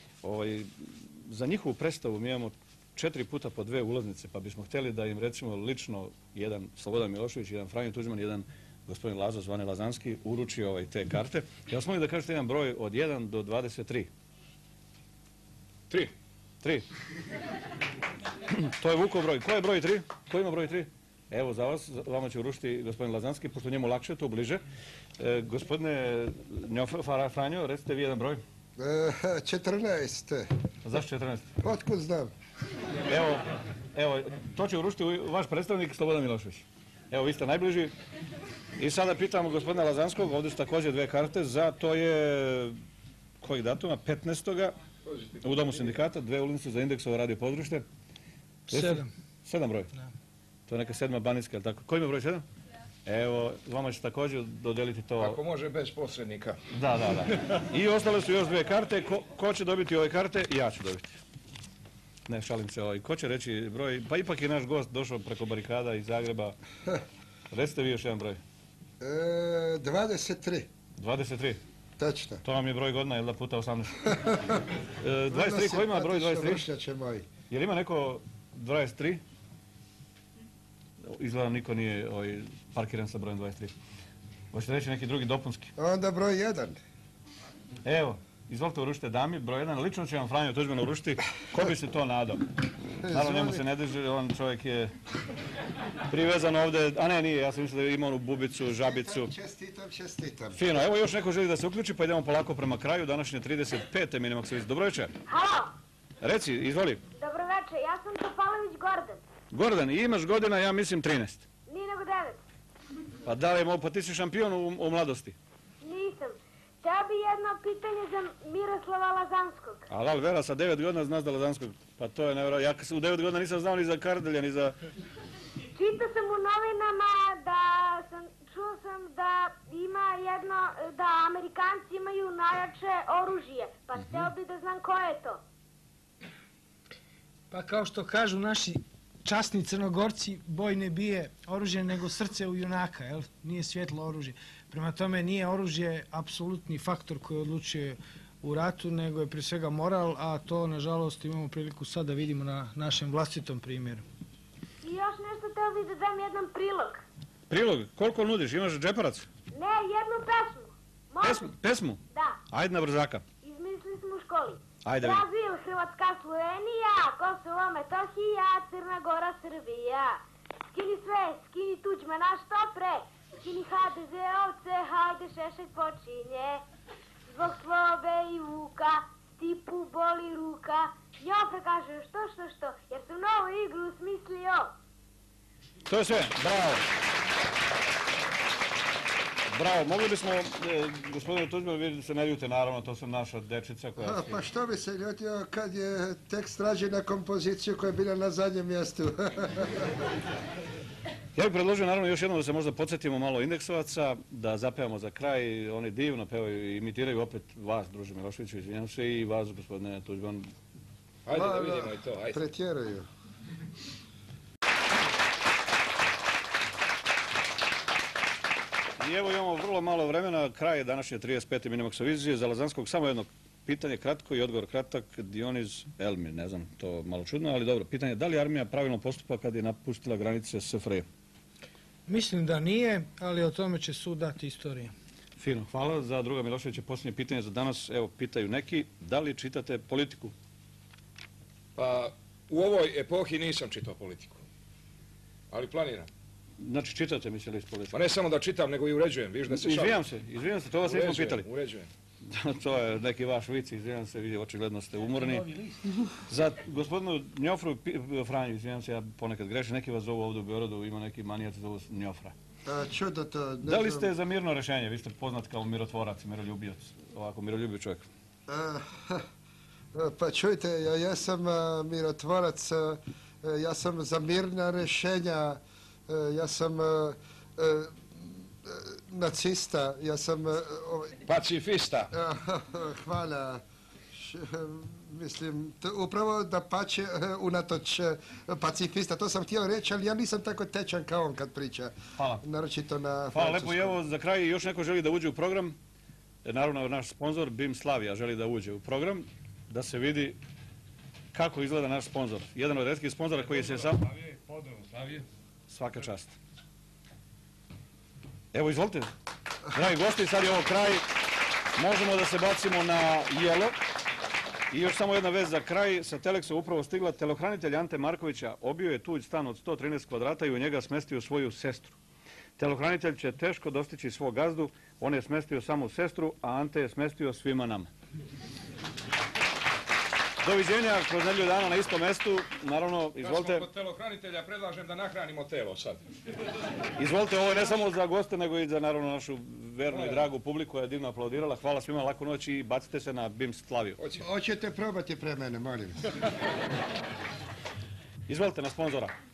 za njihovu predstavu mi imamo četiri puta po dve ulaznice, pa bismo htjeli da im recimo lično jedan Slobodan Milošević, jedan Franjo Tuđman, jedan gospodin Lazo zvane Lazanski uruči te karte. Ja vas molim da kažete jedan broj od jedan do dvadeset tri. Tri. Tri. To je Vukov broj. Ko je broj tri? Ko ima broj tri? Evo za vas, vama će uručiti gospodin Lazanski, pošto njemu lakše, to bliže. Gospodine Franjo, recite vi jedan broj. četrnaest. Zašto četrnaest? Otkud znam? Evo, evo, to će uručiti vaš predstavnik Slobodan Milošević. Evo, vi ste najbliži. I sada pitamo gospodina Lazanskog, ovdje su također dve karte, za to je kojeg datuma? petnaestoga u Domu sindikata, dve ulaznice za indeksovo radio područje. Sedam. Sedam broj? Da. To je neka sedma banijska, ali tako? Ko ima broj sedam? Evo, vama će također dodeliti to... Ako može bez posrednika. Da, da, da. I ostale su još dve karte. Ko će dobiti ove karte? Ja ću dobiti. Ne, šalim se. Ko će reći broj? Pa ipak je naš gost došao preko barikada iz Zagreba. Recite vi još jedan broj. dvadeset tri. dvadeset tri? Tačno. To vam je broj godina, jel da, puta osamnaest? dvadeset tri, ko ima broj dvadeset tri? Je li ima neko dvadeset tri? Izgleda niko nije parkiran sa brojem dvadeset tri. Hoćete reći neki drugi dopunski? Onda broj jedan. Evo, izvolite uručite dami, broj jedan. Lično će vam Franjo Tuđman uručiti. Ko bi se to nadao? Naravno, njemu se ne drži, on čovjek je privezan ovdje, a ne, nije, ja sam mislio da ima onu bubicu, žabicu. Čestitam, čestitam. Fino, evo još neko želi da se uključi, pa idemo polako prema kraju današnje trideset pete Minimaksovic. Dobro večer. Halo. Reci, izvoli. Dobro večer, ja sam Topalović Gordon. Gordon, i imaš godina, ja mislim, trinaest. Nije nego devet. Pa da li, pa ti si šampion u, u mladosti? Nisam. Htio bi jedno pitanje za Miroslava Lazanskog. Ali, ali Vera, sa devet godina znaš da Lazanskog, pa to je nevjerojatno. Ja u devet godina nisam znao ni za Kardelja, ni za... Čitao sam u novinama da sam, čuo sam da ima jedno, da Amerikanci imaju najjače oružje, pa mm-hmm. htio bi da znam koje je to. Pa kao što kažu naši časni Crnogorci, boj ne bije oružje nego srce u junaka, jel? Nije svjetlo oružje. Prema tome nije oružje apsolutni faktor koji odlučuje u ratu, nego je prije svega moral, a to nažalost imamo priliku sad da vidimo na našem vlastitom primjeru. I još nešto teo bi da dam jedan prilog. Prilog? Koliko nudiš? Imaš džeparac? Ne, jednu pesmu. Pesmu? Pesmu? Da. Ajde na brzaka. Izmislili smo u školi. Ajde. Brazil, Hrvatska, Slovenija, Kosovo, Metohija, Crna Gora, Srbija. Skini sve, skini Tuđmana što pre. Skini ha de ze ovce, hajde Šešelj počinje. Zbog Slobe i Vuka, Stipu boli ruka. Njopre kaže što što što, jer sam novu igru smislio. To je sve, bravo. Bravo, mogli bismo, gospodine Tuđman, vidite se ne ljute, naravno, to su naša dečica koja... A, pa što bi se ljutio kad je tekst traži na kompoziciju koja je bila na zadnjem mjestu? Ja bih predložio naravno još jednom da se možda podsjetimo malo Indeksovaca, da zapevamo za kraj, oni divno pevaju i imitiraju opet vas, druže Miloševiću, izvinjam se, i vas, gospodine Tuđman. Ajde da vidimo i to, ajde. Pretjeruju. I evo imamo vrlo malo vremena, kraj današnje trideset pete Minimaksovizije, za Lazanskog samo jedno pitanje, kratko i odgovor kratak, Dioniz Elmi, ne znam, to malo čudno, ali dobro, pitanje, da li armija pravilno postupa kad je napustila granice S F R J? Mislim da nije, ali o tome će sud dati istorije. Fino, hvala. Za druga Miloševića posljednje pitanje za danas, evo, pitaju neki, da li čitate politiku? Pa, u ovoj epohi nisam čitao politiku, ali planiram. Znači, čitate, mislili iz politiku? Pa ne samo da čitam, nego i uređujem, viš da se šalim. Izvijam se, izvijam se, to vas nismo pitali. Uređujem, To je neki vaš vic, izvijam se, vi očigledno ste umorni. Za gospodinu Njofru Franju, izvijam se, ja ponekad grešim, neki vas zovu ovdje u Beogradu, ima neki manijac zovu Njofra. Čudo to... Da li ste za mirno rješenje? Vi ste poznat kao mirotvorac, miroljubijac, ovako miroljubiv čovjek. Pa čujte, ja sam mirotvorac, ja sam za mirna rješenja, ja sam nacista, ja sam... Pacifista. Hvala. Mislim, upravo da pače unatoč pacifista, to sam htio reći, ali ja nisam tako tečan kao on kad priča. Hvala. Naročito na francuskom. Hvala lepo i evo za kraj još neko želi da uđe u program. Naravno naš sponsor BIM Slavija želi da uđe u program, da se vidi kako izgleda naš sponsor. Jedan od retkih sponzora koji se sam... Svaka čast. Evo, izvolite. Dragi gosti, sad je ovo kraj. Možemo da se bacimo na jelo. I još samo jedna vez za kraj. Sa Teleksa upravo stigla. Telohranitelj Ante Markovića obio je tuđ stan od sto trinaest kvadrata i u njega smestio svoju sestru. Telohranitelj će teško dostići svog gazdu. On je smestio samo sestru, a Ante je smestio svima nama. Doviđenja kroz nedelju dana na istom mestu. Naravno, izvolite. Kad smo kod telohranitelja, predlažem da nahranimo telo sad. Izvolite, ovo je ne samo za goste, nego i za naravno našu vernu i dragu publiku koja je divno aplaudirala. Hvala svima, laku noć i bacite se na BIM Slaviju. Hoćete probati pre mene, molim. Izvolite na sponzora.